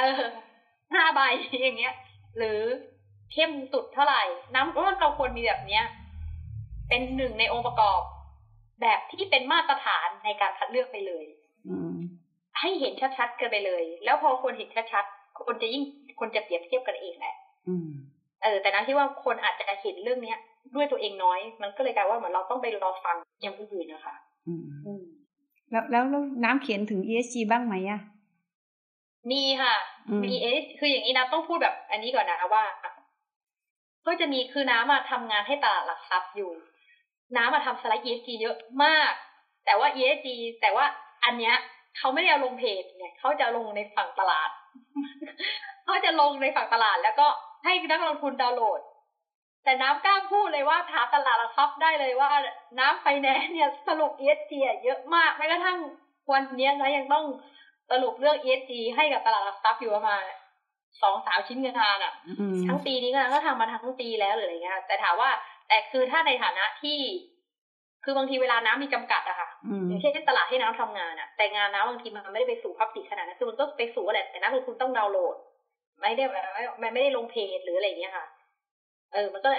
5 ใบอย่างเงี้ยหรือเข้มสุดเท่าไหร่น้ำเราควรมีแบบเนี้ยเป็นหนึ่งในองค์ประกอบแบบที่เป็นมาตรฐานในการคัดเลือกไปเลยให้เห็นชัดๆกันไปเลยแล้วพอคนเห็นชัดๆคนจะเปรียบเทียบกันเองแหละแต่น้ำคิดว่าคนอาจจะเห็นเรื่องเนี้ยด้วยตัวเองน้อยมันก็เลยกลายว่าเหมือนเราต้องไปรอฟังอย่างอื่นนะคะแล้วน้ำเขียนถึง ESG บ้างไหมอะมีค่ะมีคืออย่างนี้นะต้องพูดแบบอันนี้ก่อนนะว่าก็จะมีคือน้ำทำงานให้ตลาดหลักทรัพย์อยู่น้ำทำสไลด์ ESG เยอะมากแต่ว่า ESG แต่ว่าอันเนี้ยเขาไม่ได้เอาลงเพจเนี่ยเขาจะลงในฝั่งตลาดเขาจะลงในฝั่งตลาดแล้วก็ให้นักลงทุนดาวน์โหลดแต่น้ำกล้าพูดเลยว่าถามตลาดหลักทรัพย์ได้เลยว่าน้ำไฟแนนซ์เนี่ยสรุป ESG เยอะมากแม้กระทั่งวันนี้นะยังต้องสรุปเรื่อง ESG ให้กับตลาดหลักทรัพย์อยู่ประมาณ 2-3 ชิ้นงานทั้งปีนี้ก็ทำมาทั้งปีแล้วหรืออะไรเงี้ยแต่ถามว่าแต่คือถ้าในฐานะที่คือบางทีเวลาน้ำมีจำกัดอะค่ะอย่างเช่นตลาดให้น้ำทำงานแต่งานน้ำบางทีมันไม่ได้ไปสู่พับลิกขนาดนั้นคือมันก็ไปสู่แหละแต่นักลงทุนต้องดาวน์โหลดไม่ได้ลงเพจหรืออะไรเงี้ยค่ะมันก็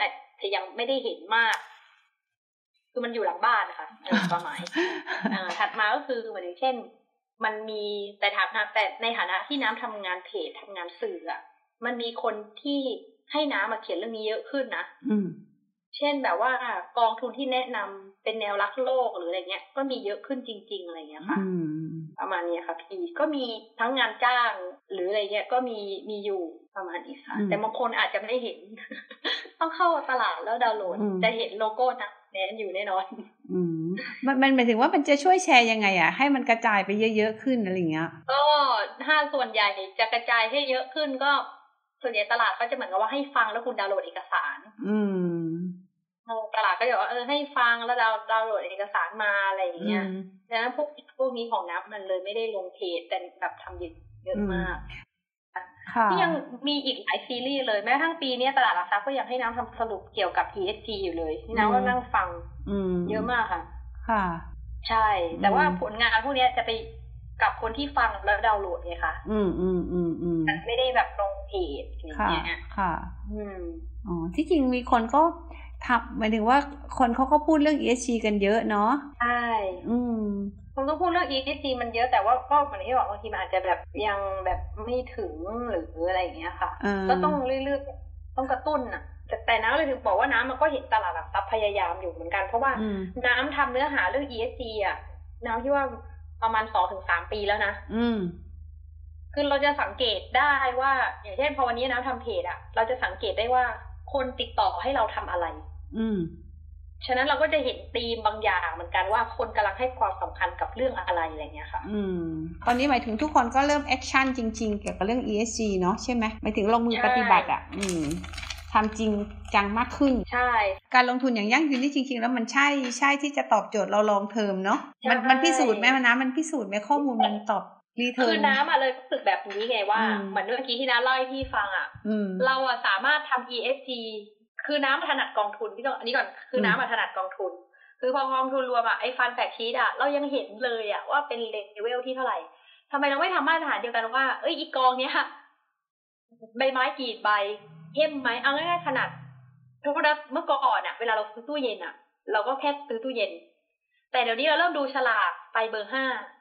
จะยังไม่ได้เห็นมากคือมันอยู่หลังบ้านนะคะความหมายถัดมาก็คือเหมือนเช่นมันมีแต่ในฐานะที่น้ำทำงานเพจทำงานสื่ออ่ะมันมีคนที่ให้น้ำมาเขียนเรื่องนี้เยอะขึ้นนะเช่นแบบว่ากองทุนที่แนะนำเป็นแนวรักโลกหรืออะไรเงี้ยก็มีเยอะขึ้นจริงๆอะไรเงี้ยค่ะประมาณนี้ค่ะพี่ก็มีทั้งงานจ้างหรืออะไรเงี้ยก็มีอยู่ประมาณนี้ค่ะแต่บางคนอาจจะไม่เห็น ต้องเข้าตลาดแล้วดาวน์โหลดจะเห็นโลโก้นะแน่นอยู่แน่นอนมันหมายถึงว่ามันจะช่วยแชร์ยังไงอ่ะให้มันกระจายไปเยอะๆขึ้นอะไรเงี้ยก็ถ้าส่วนใหญ่จะกระจายให้เยอะขึ้นก็ส่วนใหญ่ตลาดก็จะเหมือนกับว่าให้ฟังแล้วคุณดาวน์โหลดเอกสารตลาดก็จะว่าให้ฟังแล้วดาวน์โหลดเอกสารมาอะไรอย่างเงี้ยดังนั้นพวกนี้ของนับมันเลยไม่ได้ลงเพจแต่แบบทำเยอะมากที่ยังมีอีกหลายซีรีส์เลยแม้ทั้งปีนี้ตลาดหลักทรัพย์ก็ยังให้น้ำทำสรุปเกี่ยวกับ ESG อยู่เลยที่น้ำว่านั่งฟังเยอะมากค่ะค่ะใช่แต่ว่าผลงานพวกนี้จะไปกับคนที่ฟังแล้วดาวน์โหลดไงคะแต่ไม่ได้แบบลงเพจอย่างเงี้ยค่ะอ๋อที่จริงมีคนก็หมายถึงว่าคนเขาก็พูดเรื่อง ESG กันเยอะเนาะใช่คนก็พูดเรื่อง ESG มันเยอะแต่ว่าก็เหมือนที่บอกบางทีมันอาจจะแบบยังแบบไม่ถึงหรืออะไรอย่างเงี้ยค่ะก็ต้องเรื่อยๆต้องกระตุ้นอ่ะแต่น้ำเลยถึงบอกว่าน้ำมันก็เห็นตลาดหลักทรัพย์พยายามอยู่เหมือนกันเพราะว่าน้ำทำเนื้อหาเรื่อง ESG อ่ะน้ำที่ว่าประมาณ 2-3 ปีแล้วนะคือเราจะสังเกตได้ว่าอย่างเช่นพอวันนี้น้ำทำเพจอ่ะเราจะสังเกตได้ว่าคนติดต่อให้เราทำอะไรฉะนั้นเราก็จะเห็นธีมบางอย่างเหมือนกันว่าคนกำลังให้ความสำคัญกับเรื่องอะไรอะไรเงี้ยค่ะตอนนี้หมายถึงทุกคนก็เริ่มแอคชั่นจริงๆเกี่ยวกับเรื่อง ESG เนาะใช่ไหมหมายถึงลงมือปฏิบัติอ่ะทำจริงจังมากขึ้นใช่การลงทุนอย่างยั่งยืนนี่จริงๆแล้วมันใช่ที่จะตอบโจทย์เราลองเทอมเนาะมันพิสูจน์ไหมมันพิสูจน์ไหมข้อมูลมันตอบรีเทิร์นคือน้ำอ่ะเลยรู้สึกแบบนี้ไงว่าเหมือนเมื่อกี้ที่น้าเล่าให้พี่ฟังอ่ะเราอ่ะสามารถทำ ESG คือน้ำถนัดกองทุนที่อันนี้ก่อนคือน้ำมาถนัดกองทุนคือพอกองทุนรวมอ่ะไอ้ฟันแฟกชีตอ่ะเรายังเห็นเลยอ่ะว่าเป็นเลเวลที่เท่าไหร่ทำไมเราไม่ทำมาตรฐานเดียวกันว่าอีกองเนี้ยใบไม้กี่ใบเข้มไหมเอาง่ายๆขนาดเพราะว่าเมื่อก่อนอ่ะเวลาเราซื้อตู้เย็นอ่ะเราก็แค่ซื้อตู้เย็นแต่เดี๋ยวนี้เราเริ่มดูฉลากไปเบอร์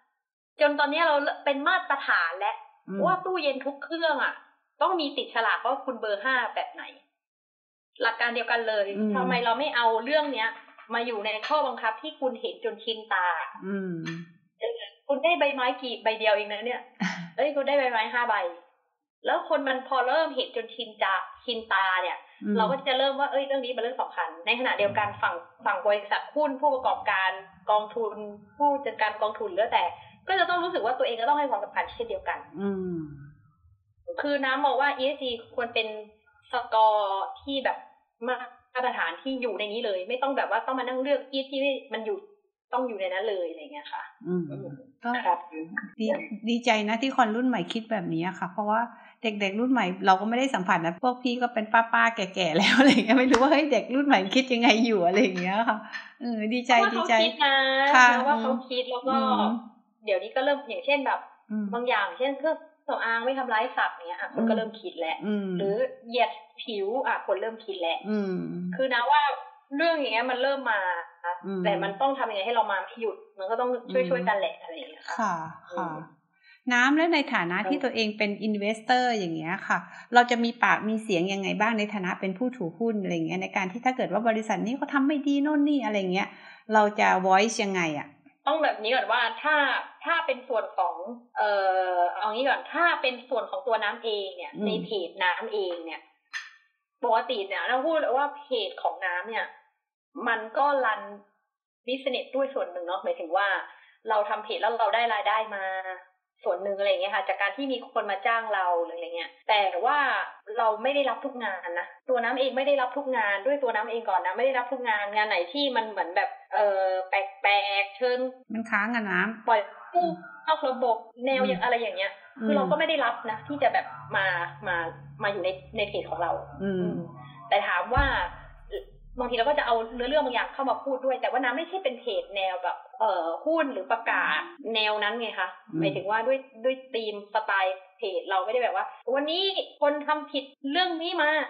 5จนตอนนี้เราเป็นมาตรฐานแล้วว่าตู้เย็นทุกเครื่องอ่ะต้องมีติดฉลากว่าคุณเบอร์ 5แบบไหนหลักการเดียวกันเลยทำไมเราไม่เอาเรื่องเนี้ยมาอยู่ในข้อบังคับที่คุณเห็นจนชินตาคุณได้ใบไม้กี่ใบเดียวเองนะเนี่ยคุณได้ใบไม้5 ใบแล้วคนมันพอเริ่มเห็นจนชินตาเนี่ยเราก็จะเริ่มว่าเรื่องนี้เป็นเรื่องสำคัญในขณะเดียวกันฝั่งบริษัทหุ้นผู้ประกอบการกองทุนผู้จัดการกองทุนแล้วแต่ก็จะต้องรู้สึกว่าตัวเองก็ต้องให้ความสำคัญเช่นเดียวกันคือน้ำมองว่า ESG ควรเป็นสกอร์ที่แบบมาตรฐานที่อยู่ในนี้เลยไม่ต้องแบบว่าต้องมานั่งเลือกที่มันอยู่ต้องอยู่ในนั้นเลยอะไรเงี้ยค่ะก็ดีใจนะที่คนรุ่นใหม่คิดแบบนี้ค่ะเพราะว่าเด็กๆรุ่นใหม่เราก็ไม่ได้สัมผัสนะพวกพี่ก็เป็นป้าๆแก่ๆแล้วอะไรเงี้ยไม่รู้ว่าเด็กรุ่นใหม่คิดยังไงอยู่อะไรอย่างเงี้ยค่ะดีใจค่ะว่าเขาคิดแล้วก็เดี๋ยวนี้ก็เริ่มอย่างเช่นแบบบางอย่างเช่นเครื่องสำอางไม่ทำร้ายสัตว์เนี้ยคนก็เริ่มคิดแล้วหรือเหยียดผิวคนเริ่มคิดแล้วคือนะว่าเรื่องอย่างเงี้ยมันเริ่มมาแต่มันต้องทำยังไงให้เรามาไม่หยุดมันก็ต้องช่วยกันแหละอะไรอย่างเงี้ยค่ะน้ำและในฐานะที่ตัวเองเป็นอินเวสเตอร์อย่างเงี้ยค่ะเราจะมีปากมีเสียงยังไงบ้างในฐานะเป็นผู้ถือหุ้นอะไรเงี้ยในการที่ถ้าเกิดว่าบริษัทนี้เขาทำไม่ดีโน่นนี่อะไรเงี้ยเราจะ voice ยังไงอ่ะต้องแบบนี้ก่อนว่าถ้าเป็นส่วนของเอางี้ก่อนถ้าเป็นส่วนของตัวน้ำเองเนี่ยในเพจน้ำเองเนี่ยปกติเนี่ยเราพูดว่าเพจของน้ำเนี่ยมันก็รันบิสเนสด้วยส่วนหนึ่งเนาะหมายถึงว่าเราทำเพจแล้วเราได้รายได้มาส่วนหนึ่งอะไรเงี้ยค่ะจากการที่มีคนมาจ้างเราหรืออะไรเงี้ยแต่ว่าเราไม่ได้รับทุกงานนะตัวน้ำเองไม่ได้รับทุกงานด้วยตัวน้ำเองก่อนนะไม่ได้รับทุกงานไหนที่มันเหมือนแบบแปลกๆเชิญมันค้างอะน้ำปล่อยกู้นอกระบบแนวอย่างอะไรอย่างเงี้ยคือเราก็ไม่ได้รับนะที่จะแบบมาอยู่ในเพจของเราแต่ถามว่าบางทีเราก็จะเอาเนื้อเรื่องบางอย่างเข้ามาพูดด้วยแต่ว่าน้ำไม่ใช่เป็นเพจแนวแบบหุ้นหรือประกาศแนวนั้นไงคะหมายถึงว่าด้วยธีมสไตล์เพจเราไม่ได้แบบว่าวันนี้คนทำผิดเรื่องนี้มาสม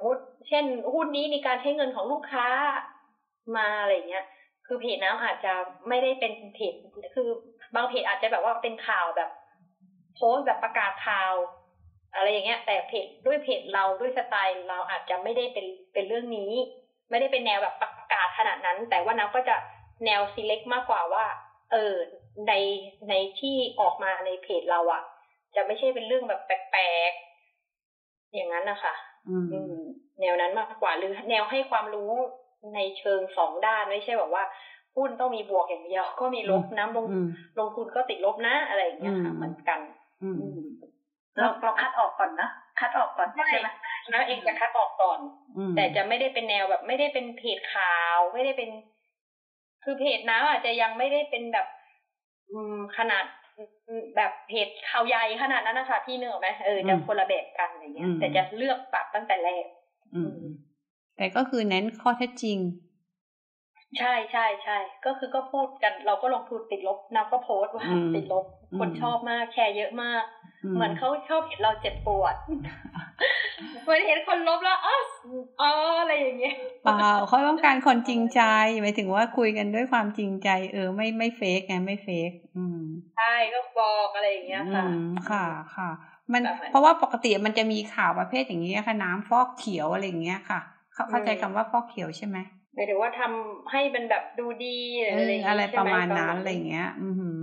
มติเช่นหุ้นนี้มีการใช้เงินของลูกค้ามาอะไรเงี้ยคือเพจน้ำอาจจะไม่ได้เป็นเพจคือบางเพจอาจจะแบบว่าเป็นข่าวแบบโพสต์แบบประกาศข่าวอะไรอย่างเงี้ยแต่เพจเราด้วยสไตล์เราอาจจะไม่ได้เป็นเรื่องนี้ไม่ได้เป็นแนวแบบประกาศขนาดนั้นแต่ว่าน้ำก็จะแนว select มากกว่าว่าในที่ออกมาในเพจเราอ่ะจะไม่ใช่เป็นเรื่องแบบแปลกๆอย่างนั้นนะคะแนวนั้นมากกว่าหรือแนวให้ความรู้ในเชิงสองด้านไม่ใช่แบบว่าหุ้นต้องมีบวกอย่างเดียวก็มีลบน้ำลงทุนก็ติดลบนะอะไรอย่างเงี้ยค่ะเหมือนกันเราคัดออกก่อนนะคัดออกก่อนใช่ไหมน้าเองจะคัดออกก่อนแต่จะไม่ได้เป็นแนวแบบไม่ได้เป็นเพจข่าวไม่ได้เป็นคือเพจน้าอาจจะยังไม่ได้เป็นแบบขนาดแบบเพจข่าวใหญ่ขนาดนั้นนะคะที่เนื้อไหมจะคนละแบบกันอะไรเงี้ยแต่จะเลือกปรับตั้งแต่แรกแต่ก็คือเน้นข้อเท็จจริงใช่ใช่ใช่ก็คือก็พูดกันเราก็ลงทุนติดลบนับก็โพสต์ว่าติดลบคนชอบมากแชร์เยอะมากเหมือนเขาชอบเห็นเราเจ็บปวดเหมือนเห็นคนลบแล้วอ๋ออะไรอย่างเงี้ยเปล่าเขาต้องการคนจริงใจหมายถึงว่าคุยกันด้วยความจริงใจไม่เฟกไงไม่เฟกใช่ก็บอกอะไรอย่างเงี้ยค่ะค่ะมันเพราะว่าปกติมันจะมีข่าวประเภทอย่างนี้ค่ะน้ำฟอกเขียวอะไรอย่างเงี้ยค่ะเข้าใจคำว่าฟอกเขียวใช่ไหมหมายถึงว่าทำให้มันแบบดูดีอะไรประมาณนั้นอะไรเงี้ย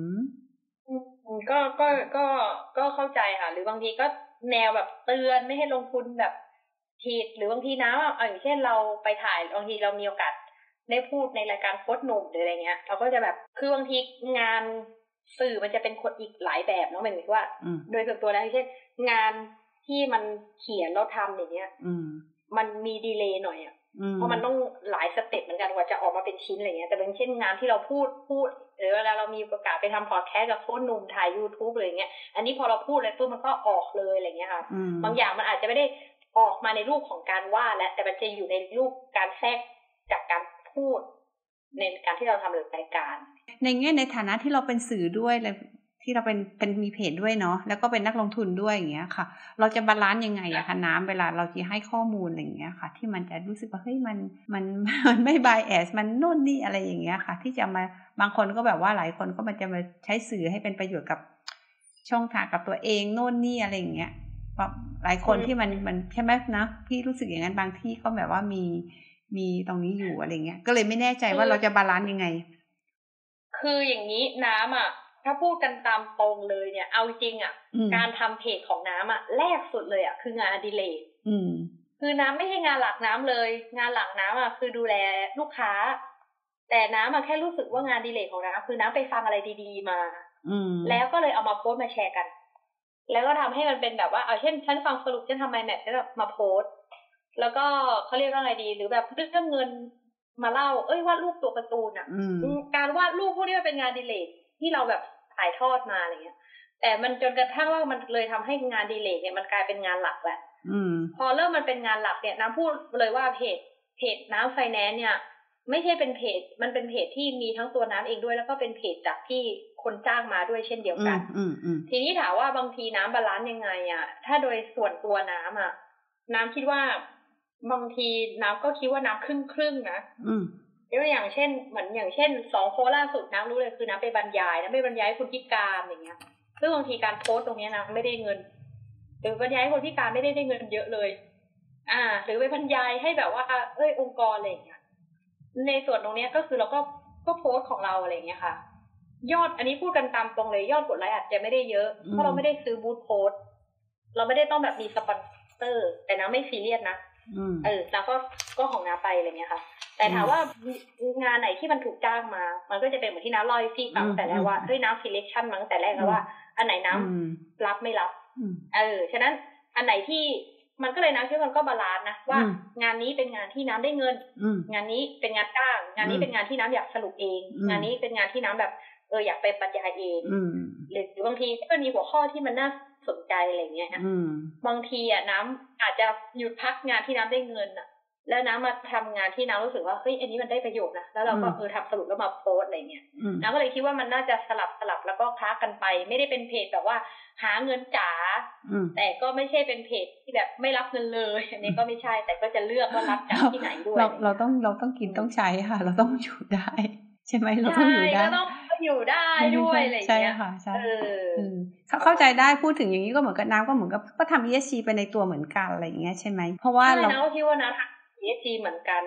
ก็เข้าใจค่ะหรือบางทีก็แนวแบบเตือนไม่ให้ลงทุนแบบผิดหรือบางทีนะอย่างเช่นเราไปถ่ายบางทีเรามีโอกาสได้พูดในรายการโค้ชหนุ่มหรืออะไรเงี้ยเราก็จะแบบคือบางทีงานสื่อมันจะเป็นคนอีกหลายแบบเนาะหมายถึงว่าโดยส่วนตัวแล้วเช่นงานที่มันเขียนเราทำอย่างเงี้ยมันมีดีเลย์หน่อยอ่ะเพราะมันต้องหลายสเต็ปเหมือนกันกว่าจะออกมาเป็นชิ้นอะไรเงี้ยแต่เป็นเช่นงานที่เราพูดหรือเวลาเรามีโอกาสไปทำพอดแคสต์กับโค้ชหนุ่มถ่าย YouTube อะไรเงี้ยอันนี้พอเราพูดเลยปุ๊บมันก็ออกเลยอะไรเงี้ยค่ะบางอย่างมันอาจจะไม่ได้ออกมาในรูปของการว่าแต่มันจะอยู่ในรูปการแทรกจากการพูดในการที่เราทำรายการในแง่ในฐานะที่เราเป็นสื่อด้วยเลยที่เราเป็นมีเพจด้วยเนาะแล้วก็เป็นนักลงทุนด้วยอย่างเงี้ยค่ะเราจะบาลานซ์ยังไงอะคะน้ำเวลาเราจะให้ข้อมูลอะไรอย่างเงี้ยค่ะที่มันจะรู้สึกว่าเฮ้ยมันไม่ไบแอสมันโน่นนี่อะไรอย่างเงี้ยค่ะที่จะมาบางคนก็แบบว่าหลายคนก็มันจะมาใช้สื่อให้เป็นประโยชน์กับช่องทางกับตัวเองโน่นนี่อะไรอย่างเงี้ยหลายคนที่มันใช่ไหมนะพี่รู้สึกอย่างนั้นบางที่ก็แบบว่ามีตรงนี้อยู่อะไรเงี้ยก็เลยไม่แน่ใจว่าเราจะบาลานซ์ยังไงคืออย่างนี้น้ำอ่ะถ้าพูดกันตามตรงเลยเนี่ยเอาจริงอ่ะการทำเพจของน้ำอ่ะแรกสุดเลยอ่ะคืองานอดิเรกคือน้ำไม่ใช่งานหลักน้ำเลยงานหลักน้ำอ่ะคือดูแลลูกค้าแต่น้ำอ่ะแค่รู้สึกว่างานอดิเรกของน้ำคือน้ำไปฟังอะไรดีๆมาแล้วก็เลยเอามาโพสต์มาแชร์กันแล้วก็ทำให้มันเป็นแบบว่าเช่นฉันฟังสรุปฉันทำไมแมทจะแบบมาโพสต์แล้วก็เขาเรียกว่าไงดีหรือแบบเรื่องเงินมาเล่าวาดรูปตัวการ์ตูนอ่ะการวาดรูปพวกนี้มันเป็นงานอดิเรกที่เราแบบถ่ายทอดมาอะไรเงี้ยแต่มันจนกระทั่งว่ามันเลยทำให้งานอดิเรกเนี่ยมันกลายเป็นงานหลักแหละพอเริ่มมันเป็นงานหลักเนี่ยน้ำพูดเลยว่าเพจน้ำไฟแนนซ์เนี่ยไม่ใช่เป็นเพจมันเป็นเพจที่มีทั้งตัวน้ำเองด้วยแล้วก็เป็นเพจจากที่คนจ้างมาด้วยเช่นเดียวกันทีนี้ถามว่าบางทีน้ำบาลานซ์ยังไงอ่ะถ้าโดยส่วนตัวน้ำอ่ะน้ำคิดว่าบางทีน้ำก็คิดว่าน้ำครึ่งนะยกอย่างเช่นเหมือนอย่างเช่น2โพสต์ล่าสุดน้ำรู้เลยคือน้ำไปบรรยายคุณพิการอย่างเงี้ยซึ่งบางทีการโพสต์ตรงนี้นะไม่ได้เงินหรือบรรยายคนพิการไม่ได้เงินเยอะเลยหรือไปบรรยายให้แบบว่าองค์กรอะไรอย่างเงี้ยในส่วนตรงนี้ก็คือเราก็โพสต์ของเราอะไรอย่างเงี้ยค่ะยอดอันนี้พูดกันตามตรงเลยยอดกดไลค์อาจจะไม่ได้เยอะเพราะเราไม่ได้ซื้อบูธโพสต์เราไม่ได้ต้องแบบมีสปอนเซอร์แต่น้ำไม่ซีเรียสนะแล้วก็ของน้ำไปอะไรเงี้ยค่ะแต่ถามว่างานไหนที่มันถูกจ้างมามันก็จะเป็นเหมือนที่น้ำลอยฟี่ตั้งแต่แรกว่าเฮ้ยน้ำ selection มาตั้งแต่แรกแล้วว่าอันไหนน้ำรับไม่รับฉะนั้นอันไหนที่มันก็เลยน้ำคิดว่ามันก็บาลานซ์นะว่างานนี้เป็นงานที่น้ำได้เงินงานนี้เป็นงานจ้างงานนี้เป็นงานที่น้ำอยากสรุปเองงานนี้เป็นงานที่น้ำแบบอยากไปบรรยายเองหรือบางทีก็มีหัวข้อที่มันน่าสนใจอะไรเงี้ยบางทีน้ำอาจจะหยุดพักงานที่น้ำได้เงินแล้วน้ำมาทำงานที่น้ำรู้สึกว่าเฮ้ยอันนี้มันได้ประโยชน์นะแล้วเราก็ทำสรุปแล้วมาโพสอะไรเงี้ยน้ำก็เลยคิดว่ามันน่าจะสลับแล้วก็คล้ากันไปไม่ได้เป็นเพจแบบว่าหาเงินจ๋าแต่ก็ไม่ใช่เป็นเพจที่แบบไม่รับเงินเลยอันนี้ก็ไม่ใช่แต่ก็จะเลือกว่ารับจากที่ไหนด้วยเราต้องกินต้องใช้ค่ะเราต้องอยู่ได้ใช่ไหมเราต้องอยู่ได้ก็ต้องอยู่ได้ด้วยอะไรอย่างเงี้ยใช่ค่ะใช่เข้าใจได้พูดถึงอย่างนี้ก็เหมือนกับน้ำก็เหมือนกับก็ทำ ESG ไปในตัวเหมือนกันอะไรอย่างเงี้ยใช่ไหมเพราะว่าเราคิดว่านะESG เหมือนกัน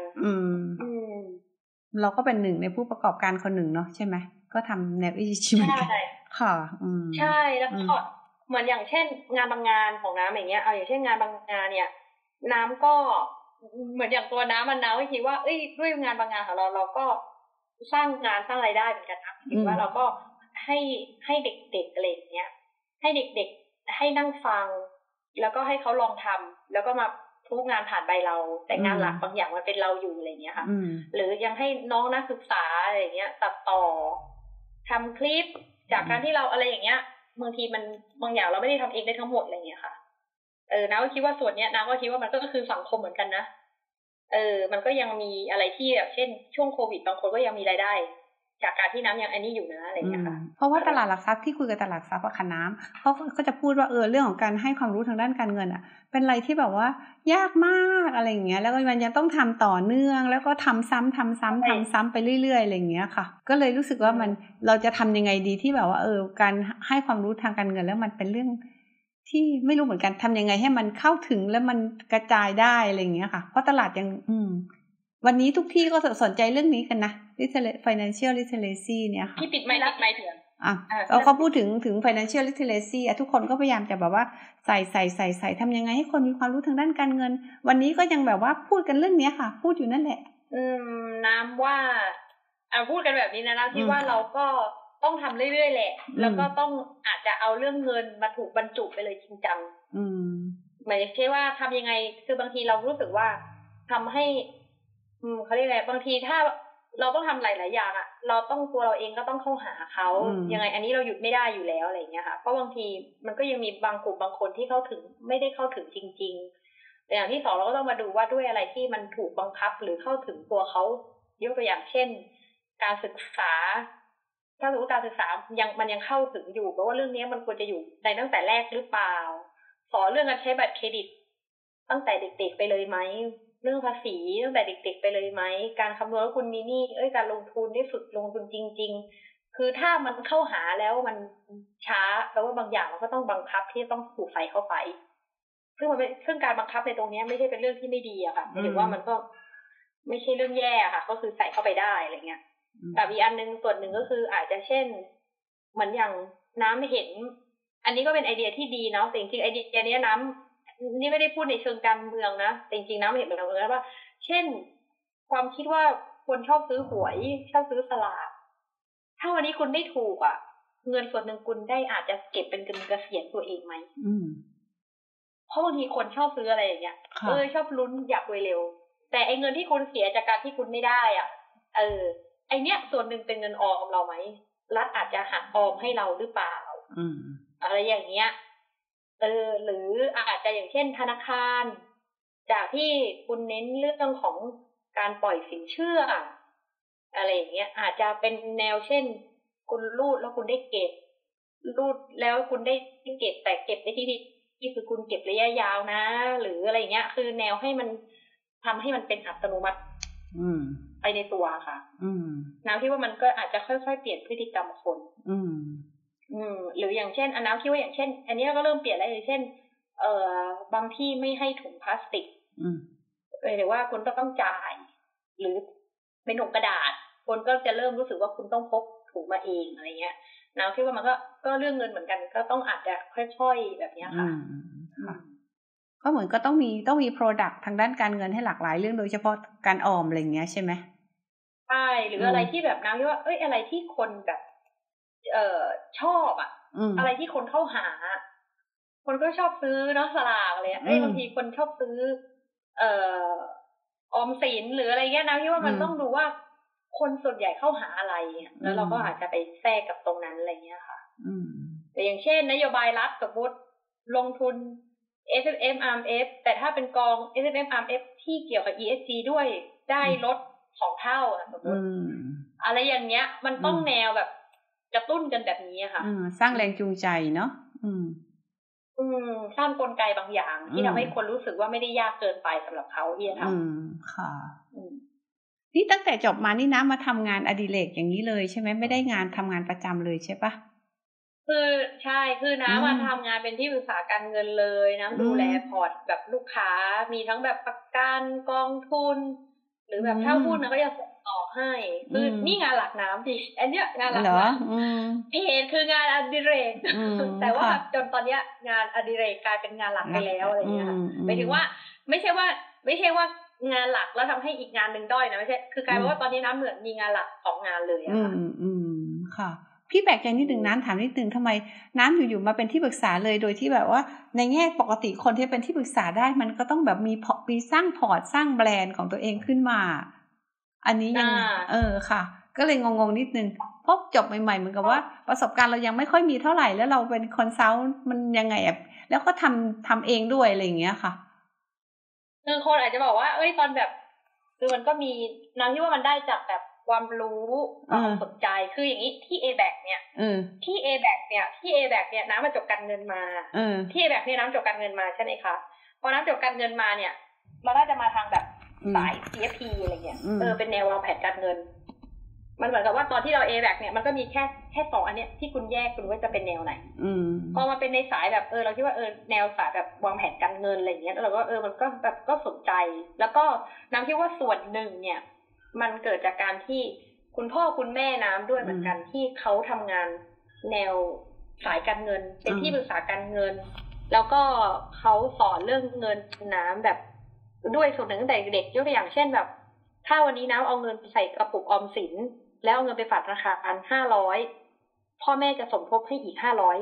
เราก็เป็นหนึ่งในผู้ประกอบการคนหนึ่งเนาะใช่ไหมก็ทำแนว ESG เหมือนกันค่ะใช่แล้วก็เหมือนอย่างเช่นงานบางงานของน้ำอย่างเงี้ยเอาอย่างเช่นงานบางงานเนี่ยน้ำก็เหมือนอย่างตัวน้ำมันน้ำก็คิดว่าเอ้ยด้วยงานบางงานของเราก็สร้างงานสร้างรายได้เหมือนกันนะคิดว่าเราก็ให้เด็กๆอะไรอย่างเงี้ยให้เด็กๆให้นั่งฟังแล้วก็ให้เขาลองทำแล้วก็มาทุกงานผ่านใบเราแต่งานหลักบางอย่างมันเป็นเราอยู่อะไรเงี้ยค่ะหรือยังให้น้องนักศึกษาอะไรเงี้ยตัดต่อทำคลิปจากการที่เราอะไรอย่างเงี้ยบางทีมันบางอย่างเราไม่ได้ทำเองได้ทั้งหมดอะไรเงี้ยค่ะน้าก็คิดว่าส่วนเนี้ยน้าก็คิดว่ามันก็คือสังคมเหมือนกันนะมันก็ยังมีอะไรที่แบบเช่นช่วงโควิดบางคนก็ยังมีรายได้จากการที่น้ำยังอันนี้อยู่นะอะไรอย่างเงี้ยค่ะเพราะว่าตลาดหลักทรัพย์ที่คุยกับตลาดหลักทรัพย์ค่ะน้ำเขาก็จะพูดว่าเรื่องของการให้ความรู้ทางด้านการเงินเป็นอะไรที่แบบว่ายากมากอะไรอย่างเงี้ยแล้วก็มันยังต้องทำต่อเนื่องแล้วก็ทำซ้ำไปเรื่อยๆอะไรอย่างเงี้ยค่ะก็เลยรู้สึกว่าเราจะทำยังไงดีที่แบบว่าการให้ความรู้ทางการเงินแล้วมันเป็นเรื่องที่ไม่รู้เหมือนกันทำยังไงให้มันเข้าถึงแล้วมันกระจายได้อะไรอย่างเงี้ยค่ะเพราะตลาดยังวันนี้ทุกที่ก็สนใจเรื่องนี้กันนะ financial literacy เนี่ยค่ะที่ปิดไม่เถื่อนเขาพูดถึง financial literacy ทุกคนก็พยายามจะแบบว่าใส่ทำยังไงให้คนมีความรู้ทางด้านการเงินวันนี้ก็ยังแบบว่าพูดกันเรื่องนี้ค่ะพูดอยู่นั่นแหละน้ำว่าพูดกันแบบนี้นะน้ำคิดว่าเราก็ต้องทำเรื่อยๆแหละแล้วก็ต้องอาจจะเอาเรื่องเงินมาถูกบรรจุไปเลยจริงจังหมายถึงว่าทำยังไงคือบางทีเรารู้สึกว่าทำให้เขาเรียกอะไรบางทีถ้าเราต้องทำหลายๆอย่างเราต้องตัวเราเองก็ต้องเข้าหาเขายังไงอันนี้เราหยุดไม่ได้อยู่แล้วอะไรอย่างเงี้ยค่ะเพราะบางทีมันก็ยังมีบางกลุ่มบางคนที่เข้าถึงไม่ได้เข้าถึงจริงๆแต่อย่างที่สองเราก็ต้องมาดูว่าด้วยอะไรที่มันถูกบังคับหรือเข้าถึงตัวเขายกตัวอย่างเช่นการศึกษาถ้าสมมติการศึกษามันยังเข้าถึงอยู่เพราะว่าเรื่องนี้มันควรจะอยู่ในตั้งแต่แรกหรือเปล่าสอนเรื่องการใช้บัตรเครดิตตั้งแต่เด็กๆไปเลยไหมเรื่องภาษีตั้งแต่เด็กๆไปเลยไหมการคำนวณว่าคุณมีหนี้การลงทุนได้ฝึกลงทุนจริงๆคือถ้ามันเข้าหาแล้วมันช้าแปลว่าบางอย่างมันก็ต้องบังคับที่ต้องถูกใส่เข้าไปซึ่งการบังคับในตรงนี้ไม่ใช่เป็นเรื่องที่ไม่ดีอะค่ะหรือว่ามันก็ไม่ใช่เรื่องแย่ค่ะก็คือใส่เข้าไปได้อะไรเงี้ยแต่อีกอันนึงส่วนหนึ่งก็คืออาจจะเช่นเหมือนอย่างน้ำเห็นอันนี้ก็เป็นไอเดียที่ดีเนาะแต่จริงๆไอเดียนี้น้ำนี่ไม่ได้พูดในเชิงการเมืองนะแต่จริงๆน้ำเห็นเหมือนกันว่าเช่นความคิดว่าคนชอบซื้อหวยชอบซื้อสลากถ้าวันนี้คุณได้ถูกเงินส่วนหนึ่งคุณได้อาจจะเก็บเป็นเงินเกษียณตัวเองไหมเพราะบางทีคนชอบซื้ออะไรอย่างเงี้ยชอบลุ้นอยากรวยเร็วแต่ไอ้เงินที่คุณเสียจากการที่คุณไม่ได้ไอเนี้ยส่วนหนึ่งเป็นเงินออมเราไหมรัฐอาจจะหักออมให้เราหรือเปล่าอะไรอย่างเงี้ยหรืออาจจะอย่างเช่นธนาคารจากที่คุณเน้นเรื่องของการปล่อยสินเชื่ออะไรอย่างเงี้ยอาจจะเป็นแนวเช่นคุณรูดแล้วคุณได้เก็บรูดแล้วคุณได้เก็บแต่เก็บในที่คือคุณเก็บระยะยาวนะหรืออะไรเงี้ยคือแนวให้มันทำให้มันเป็นอัตโนมัติไปในตัวค่ะน้ำคิดว่ามันก็อาจจะค่อยๆเปลี่ยนพฤติกรรมคนหรืออย่างเช่นน้ำคิดว่าอย่างเช่นอันนี้ก็เริ่มเปลี่ยนแล้วอย่างเช่นบางที่ไม่ให้ถุงพลาสติกหรือว่าคุณต้องจ่ายหรือเป็นถุงกระดาษคนก็จะเริ่มรู้สึกว่าคุณต้องพกถุงมาเองอะไรเงี้ยน้ำคิดว่ามันก็เรื่องเงินเหมือนกันก็ต้องอาจจะค่อยๆแบบนี้ค่ะก็เหมือนก็ต้องมี product ทางด้านการเงินให้หลากหลายเรื่องโดยเฉพาะการออมอะไรอย่างเงี้ยใช่ไหมใช่หรืออะไรที่แบบน้ำคิดว่าอะไรที่คนแบบชอบอะไรที่คนเข้าหาคนก็ชอบซื้อเนาะสลากอะไรบางทีคนชอบซื้อออมสินหรืออะไรเงี้ยนะพี่ว่ามันต้องดูว่าคนส่วนใหญ่เข้าหาอะไรแล้วเราก็อาจจะไปแทรกกับตรงนั้นอะไรเงี้ยค่ะแต่อย่างเช่นนโยบายรัฐสมมติลงทุน S&P แต่ถ้าเป็นกอง S&P ที่ที่เกี่ยวกับ ESG ด้วยได้ลด2 เท่าสมมติอะไรอย่างเงี้ยมันต้องแนวแบบกระตุ้นกันแบบนี้ค่ะสร้างแรงจูงใจเนาะสร้างกลไกบางอย่างที่ทำให้คนรู้สึกว่าไม่ได้ยากเกินไปสำหรับเขาที่จะทำค่ะนี่ตั้งแต่จบมานี่นะมาทำงานอดิเรกอย่างนี้เลยใช่ไหมไม่ได้งานทำงานประจำเลยใช่ปะคือใช่คือน้ำมาทำงานเป็นที่ปรึกษาการเงินเลยน้ำดูแลพอร์ตแบบลูกค้ามีทั้งแบบประกันกองทุนหรือแบบถ้าหุ้นนะก็จะส่งต่อให้คือนี่งานหลักน้ำดิอันเนี้ยงานหลักน้ำเพจคืองานอดิเรกแต่ว่าจนตอนเนี้ยงานอดิเรกกลายเป็นงานหลักไปแล้วอะไรเงี้ยหมายถึงว่าไม่ใช่ว่างานหลักแล้วทำให้อีกงานนึงด้อยนะไม่ใช่คือกลายเป็นว่าตอนนี้น้ำเหมือนมีงานหลัก2 งานเลยอะค่ะค่ะพี่แบกใจนิดนึงน้ำถามนิดนึงทำไมน้ำอยู่ๆมาเป็นที่ปรึกษาเลยโดยที่แบบว่าในแง่ปกติคนที่เป็นที่ปรึกษาได้มันก็ต้องแบบมีสร้างพอร์ตสร้างแบรนด์ของตัวเองขึ้นมาอันนี้ยังค่ะก็เลยงงๆนิดนึงเพราะจบใหม่ๆเหมือนกับว่าประสบการณ์เรายังไม่ค่อยมีเท่าไหร่แล้วเราเป็นคอนซัลท์มันยังไงแล้วก็ทำเองด้วยอะไรอย่างเงี้ยค่ะคือคนอาจจะบอกว่าเอ้ยตอนแบบคือมันก็มีน้ำที่ว่ามันได้จากแบบความรู้ความสนใจคืออย่างนี้ที่ A-back เนี่ยที่ A-back เนี่ยน้ำมาจบการเงินมาที่ A-back เนี่ยน้ำจบการเงินมาใช่ไหมคะพอน้ำจบการเงินมาเนี่ยเราน่าจะมาทางแบบสาย CFP อะไรเงี้ยเป็นแนววางแผนการเงินมันเหมือนกับว่าตอนที่เรา A-back เนี่ยมันก็มีแค่2อันเนี้ยที่คุณแยกคุณว่าจะเป็นแนวไหนพอมาเป็นในสายแบบเราคิดว่าแนวสายแบบวางแผนการเงินอะไรเงี้ยแล้วเราก็มันก็แบบก็สนใจแล้วก็น้ำคิดว่าส่วนหนึ่งเนี่ยมันเกิดจากการที่คุณพ่อคุณแม่น้ำด้วยเหมือนกันที่เขาทำงานแนวสายการเงินเป็นที่ปรึกษาการเงินแล้วก็เขาสอนเรื่องเงินน้ำแบบด้วยส่วนหนึ่งตั้งแต่เด็กยกตัวอย่างเช่นแบบถ้าวันนี้น้ำเอาเงินไปใส่กระปุกออมสินแล้วเอาเงินไปฝากธนาคาร500พ่อแม่จะสมทบให้อีก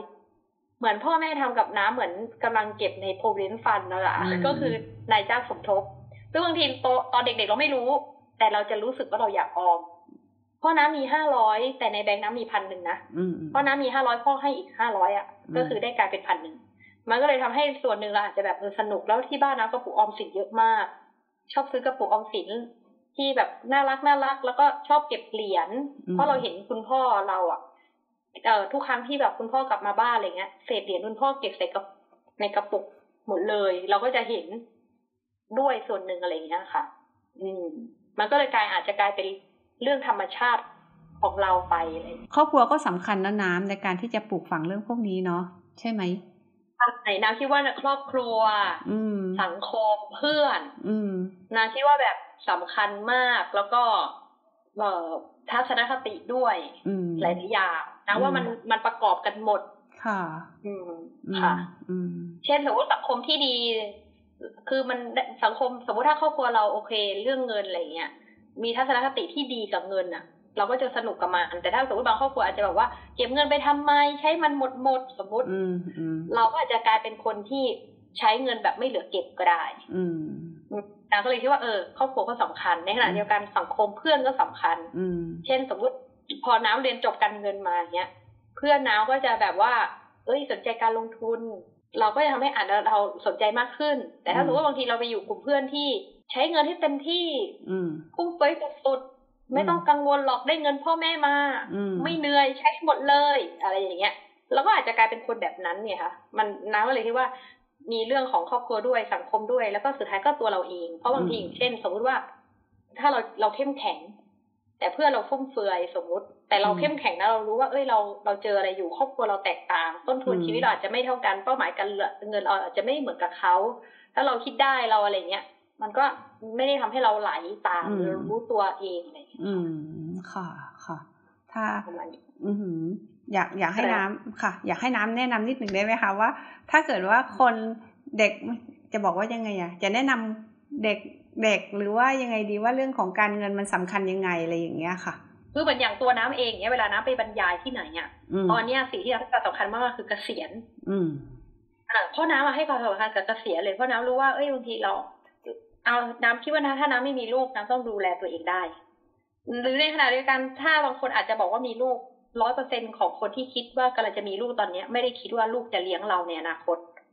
500เหมือนพ่อแม่ทำกับน้ำเหมือนกำลังเก็บใน provident fund นั่นแหละก็คือนายจ้างสมทบซึ่งบางทีตอนเด็กๆเราไม่รู้แต่เราจะรู้สึกว่าเราอยากออมพ่อน้ำมี500แต่ในแบงค์น้ำมี 1,000 นะพ่อน้ำมี500พ่อให้อีก500อ่ะก็คือได้กลายเป็น 1,000 มันก็เลยทำให้ส่วนหนึ่งเราอาจจะแบบสนุกแล้วที่บ้านน้ำกระปุกออมสินเยอะมากชอบซื้อกระปุกออมสินที่แบบน่ารักแล้วก็ชอบเก็บเหรียญเพราะเราเห็นคุณพ่อเราอ่ะทุกครั้งที่แบบคุณพ่อกลับมาบ้านอะไรเงี้ยเศษเหรียญคุณพ่อเก็บใส่ในกระปุกหมดเลยเราก็จะเห็นด้วยส่วนหนึ่งอะไรเงี้ยค่ะมันก็เลยอาจจะกลายเป็นเรื่องธรรมชาติของเราไปอะไรครอบครัวก็สำคัญนะน้ำในการที่จะปลูกฝังเรื่องพวกนี้เนาะใช่ไหมน้ำคิดว่าครอบครัวสังคมเพื่อนน้ำคิดว่าแบบสำคัญมากแล้วก็ทัศนคติด้วยหลายๆอย่างนะว่ามันประกอบกันหมดค่ะค่ะเช่นสมมติสังคมที่ดีคือมันสังคมสมมติถ้าครอบครัวเราโอเคเรื่องเงินอะไรเงี้ยมีทัศนคติที่ดีกับเงินอ่ะเราก็จะสนุกกับมันแต่ถ้าสมมติบางครอบครัวอาจจะแบบว่าเก็บเงินไปทำไมใช้มันหมดสมมติเราก็อาจจะกลายเป็นคนที่ใช้เงินแบบไม่เหลือเก็บก็ได้เราก็เลยคิดว่าครอบครัวก็สำคัญในขณะเดียวกันสังคมเพื่อนก็สำคัญเช่นสมมติพอน้ำเรียนจบการเงินมาเนี้ยเพื่อนน้ำก็จะแบบว่าสนใจการลงทุนเราก็จะทำให้เราสนใจมากขึ้นแต่ถ้าสมมติว่าบางทีเราไปอยู่กลุ่มเพื่อนที่ใช้เงินให้เต็มที่พุ่งเฟ้ยสุดๆไม่ต้องกังวลหรอกได้เงินพ่อแม่มาไม่เหนื่อยใช้หมดเลยอะไรอย่างเงี้ยเราก็อาจจะกลายเป็นคนแบบนั้นเนี่ยค่ะมันน้ำก็เลยคิดว่ามีเรื่องของครอบครัวด้วยสังคมด้วยแล้วก็สุดท้ายก็ตัวเราเองเพราะบางทีเช่นสมมติว่าถ้าเราเข้มแข็งแต่เพื่อนเราฟุ่มเฟือยสมมติแต่เราเข้มแข็งนะเรารู้ว่าเราเจออะไรอยู่ครอบครัวเราแตกต่างต้นทุนชีวิตเราอาจจะไม่เท่ากันเป้าหมายการเงินเราอาจจะไม่เหมือนกับเขาถ้าเราคิดได้เราอะไรเงี้ยมันก็ไม่ได้ทำให้เราไหลตามหรือรู้ตัวเองอะไรค่ะถ้าอยากให้น้ำค่ะอยากให้น้ำแนะนำนิดหนึ่งได้ไหมคะว่าถ้าเกิดว่าคนเด็กจะบอกว่ายังไงจะแนะนำเด็กหรือว่ายังไงดีว่าเรื่องของการเงินมันสำคัญยังไงอะไรอย่างเงี้ยค่ะคือเหมือนอย่างตัวน้ำเองเนี่ยเวลาน้ำไปบรรยายที่ไหนตอนนี้สิ่งที่สำคัญมากคือเกษียณเพราะน้ำให้ความสำคัญกับเกษียณเลยเพราะน้ำรู้ว่าบางทีเราเอาน้ำคิดว่าถ้าน้ำไม่มีลูกน้ำต้องดูแลตัวเองได้หรือในขณะเดียวกันถ้าบางคนอาจจะบอกว่ามีลูก 100% ของคนที่คิดว่ากำลังจะมีลูกตอนนี้ไม่ได้คิดว่าลูกจะเลี้ยงเราในอนาคต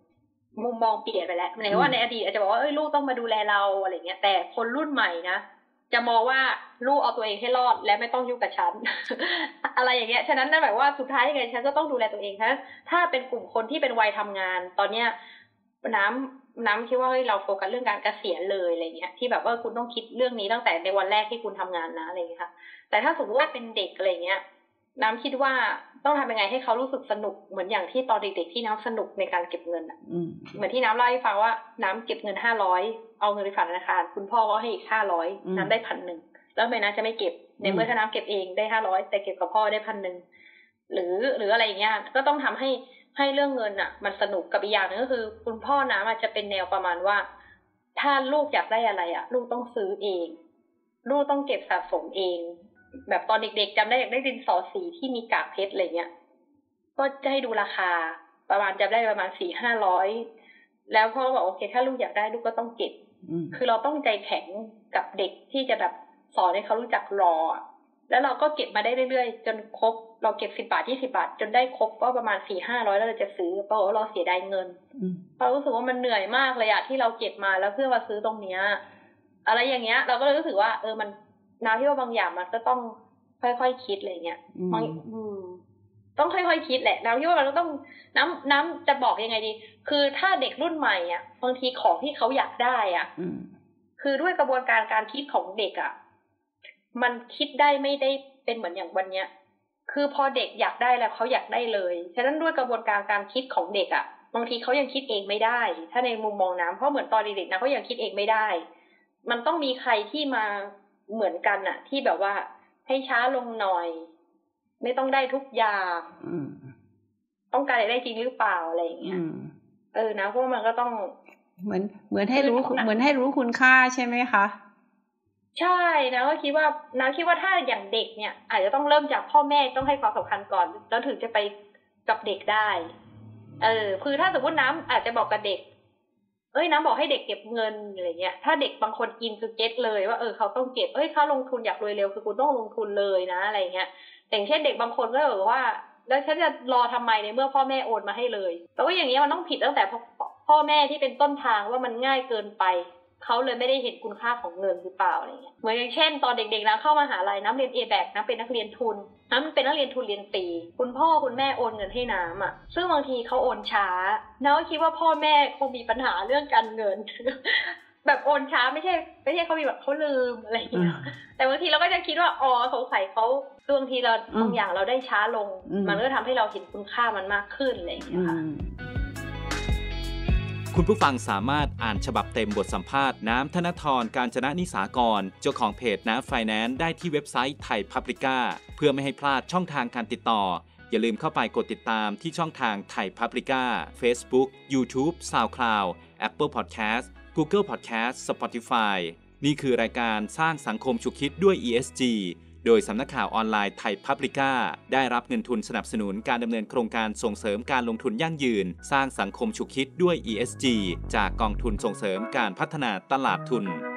มุมมองเปลี่ยนไปแล้วหมายถึงว่าในอดีตอาจจะบอกว่าลูกต้องมาดูแลเราอะไรเงี้ยแต่คนรุ่นใหม่นะจะมองว่าลูกเอาตัวเองให้รอดและไม่ต้องยุ่งกับฉัน อะไรอย่างเงี้ยฉะนั้นนั่นหมายว่าสุดท้ายยังไงฉันก็ต้องดูแลตัวเองถ้าเป็นกลุ่มคนที่เป็นวัยทำงานตอนเนี้ยน้ำคิดว่าเราโฟกัสเรื่องการเกษียณเลยอะไรเงี้ยที่แบบว่าคุณต้องคิดเรื่องนี้ตั้งแต่ในวันแรกที่คุณทำงานนะอะไรเงี้ยค่ะแต่ถ้าสมมติว่าเป็นเด็กอะไรเงี้ยน้ำคิดว่าต้องทำยังไงให้เขารู้สึกสนุกเหมือนอย่างที่ตอนเด็กๆที่น้ำสนุกในการเก็บเงินเหมือนที่น้ำเล่าให้ฟังว่าน้ำเก็บเงิน500เอาเงินไปฝากธนาคารคุณพ่อก็ให้อีก500น้ำได้ 1,000 แล้วทำไมน้ำจะไม่เก็บในเมื่อถ้าน้ำเก็บเองได้500แต่เก็บกับพ่อได้ 1,000 หรืออะไรอย่างเงี้ยก็ต้องทำให้เรื่องเงินอ่ะมันสนุกกับอีกอย่างนึงก็คือคุณพ่อน้ำอาจจะเป็นแนวประมาณว่าถ้าลูกอยากได้อะไรอ่ะลูกต้องซื้อเองลูกต้องเก็บสะสมเองแบบตอนเด็กๆจำได้อยากได้ดินสอสีที่มีกากเพชรอะไรเงี้ยก็จะให้ดูราคาประมาณจำได้ประมาณ 400-500 แล้วพ่อบอกโอเคถ้าลูกอยากได้ลูกก็ต้องเก็บคือเราต้องใจแข็งกับเด็กที่จะแบบสอนให้เขารู้จักรอแล้วเราก็เก็บมาได้เรื่อยๆจนครบเราเก็บ10 บาท20 บาทจนได้ครบก็ประมาณ 400-500 แล้วเราจะซื้อเพราะว่าเราเสียดายเงินเรารู้สึกว่ามันเหนื่อยมากเลยอะที่เราเก็บมาแล้วเพื่อมาซื้อตรงเนี้ยอะไรอย่างเงี้ยเราก็เลยรู้สึกว่ามันน้ำที่ว่าบางอย่างมันก็ต้องค่อยๆคิดอะไรเงี้ยต้องค่อยๆคิดแหละน้ำที่ว่ามันก็ต้องน้ำจะบอกยังไงดีคือถ้าเด็กรุ่นใหม่อ่ะบางทีของที่เขาอยากได้อ่ะคือด้วยกระบวนการคิดของเด็กอ่ะมันคิดได้ไม่ได้เป็นเหมือนอย่างวันเนี้ยคือพอเด็กอยากได้แล้วเขาอยากได้เลยฉะนั้นด้วยกระบวนการคิดของเด็กอ่ะบางทีเขายังคิดเองไม่ได้ถ้าในมุมมองน้ำเพราะเหมือนตอนเด็กๆนะเขายังคิดเองไม่ได้มันต้องมีใครที่มาเหมือนกันอะที่แบบว่าให้ช้าลงหน่อยไม่ต้องได้ทุกอย่างต้องการได้จริงหรือเปล่าอะไรอย่างเงี้ยนะเพราะมันก็ต้องเหมือนให้รู้คุณค่าใช่ไหมคะใช่นะก็คิดว่าถ้าอย่างเด็กเนี่ยอาจจะต้องเริ่มจากพ่อแม่ต้องให้ความสำคัญก่อนแล้วถึงจะไปกับเด็กได้คือถ้าสมมติน้ำอาจจะบอกกับเด็กน้ำบอกให้เด็กเก็บเงินอะไรเงี้ยถ้าเด็กบางคนอินคือเก็ตเลยว่าเขาต้องเก็บค่าลงทุนอยากรวยเร็วคือคุณต้องลงทุนเลยนะอะไรเงี้ยอย่างเช่นเด็กบางคนก็แบบว่าแล้วฉันจะรอทำไมในเมื่อพ่อแม่โอนมาให้เลยแต่ว่าอย่างเงี้ยมันต้องผิดตั้งแต่พ่อแม่ที่เป็นต้นทางว่ามันง่ายเกินไปเขาเลยไม่ได้เห็นคุณค่าของเงินหรือเปล่าอะไรเงี้ยเหมือนอย่างเช่นตอนเด็กๆนะเข้ามหาลัยน้ำเรียน A-back นะเป็นนักเรียนทุนน้ำเป็นนักเรียนทุนเรียนฟรีคุณพ่อคุณแม่โอนเงินให้น้ำอ่ะซึ่งบางทีเขาโอนช้าน้ำคิดว่าพ่อแม่คงมีปัญหาเรื่องการเงิน แบบโอนช้าไม่ใช่เขามีแบบเขาลืมอะไรอย่างเงี้ยแต่บางทีเราก็จะคิดว่าสงสัยเขาบางทีเราบางอย่างเราได้ช้าลงมันก็ทำให้เราเห็นคุณค่ามันมากขึ้นอะไรอย่างเงี้ยค่ะคุณผู้ฟังสามารถอ่านฉบับเต็มบทสัมภาษณ์น้ำธนธร กาญจนนิสากรเจ้าของเพจน้ำไฟแนนซ์ได้ที่เว็บไซต์ไทยพับลิก้าเพื่อไม่ให้พลาดช่องทางการติดต่ออย่าลืมเข้าไปกดติดตามที่ช่องทางไทยพับลิก้า Facebook YouTube SoundCloud Apple Podcast Google Podcast Spotify นี่คือรายการสร้างสังคมฉุกคิดด้วย ESG โดยสำนักข่าวออนไลน์ไทยพับลิก้าได้รับเงินทุนสนับสนุนการดำเนินโครงการส่งเสริมการลงทุนยั่งยืนสร้างสังคมฉุกคิดด้วย ESG จากกองทุนส่งเสริมการพัฒนาตลาดทุน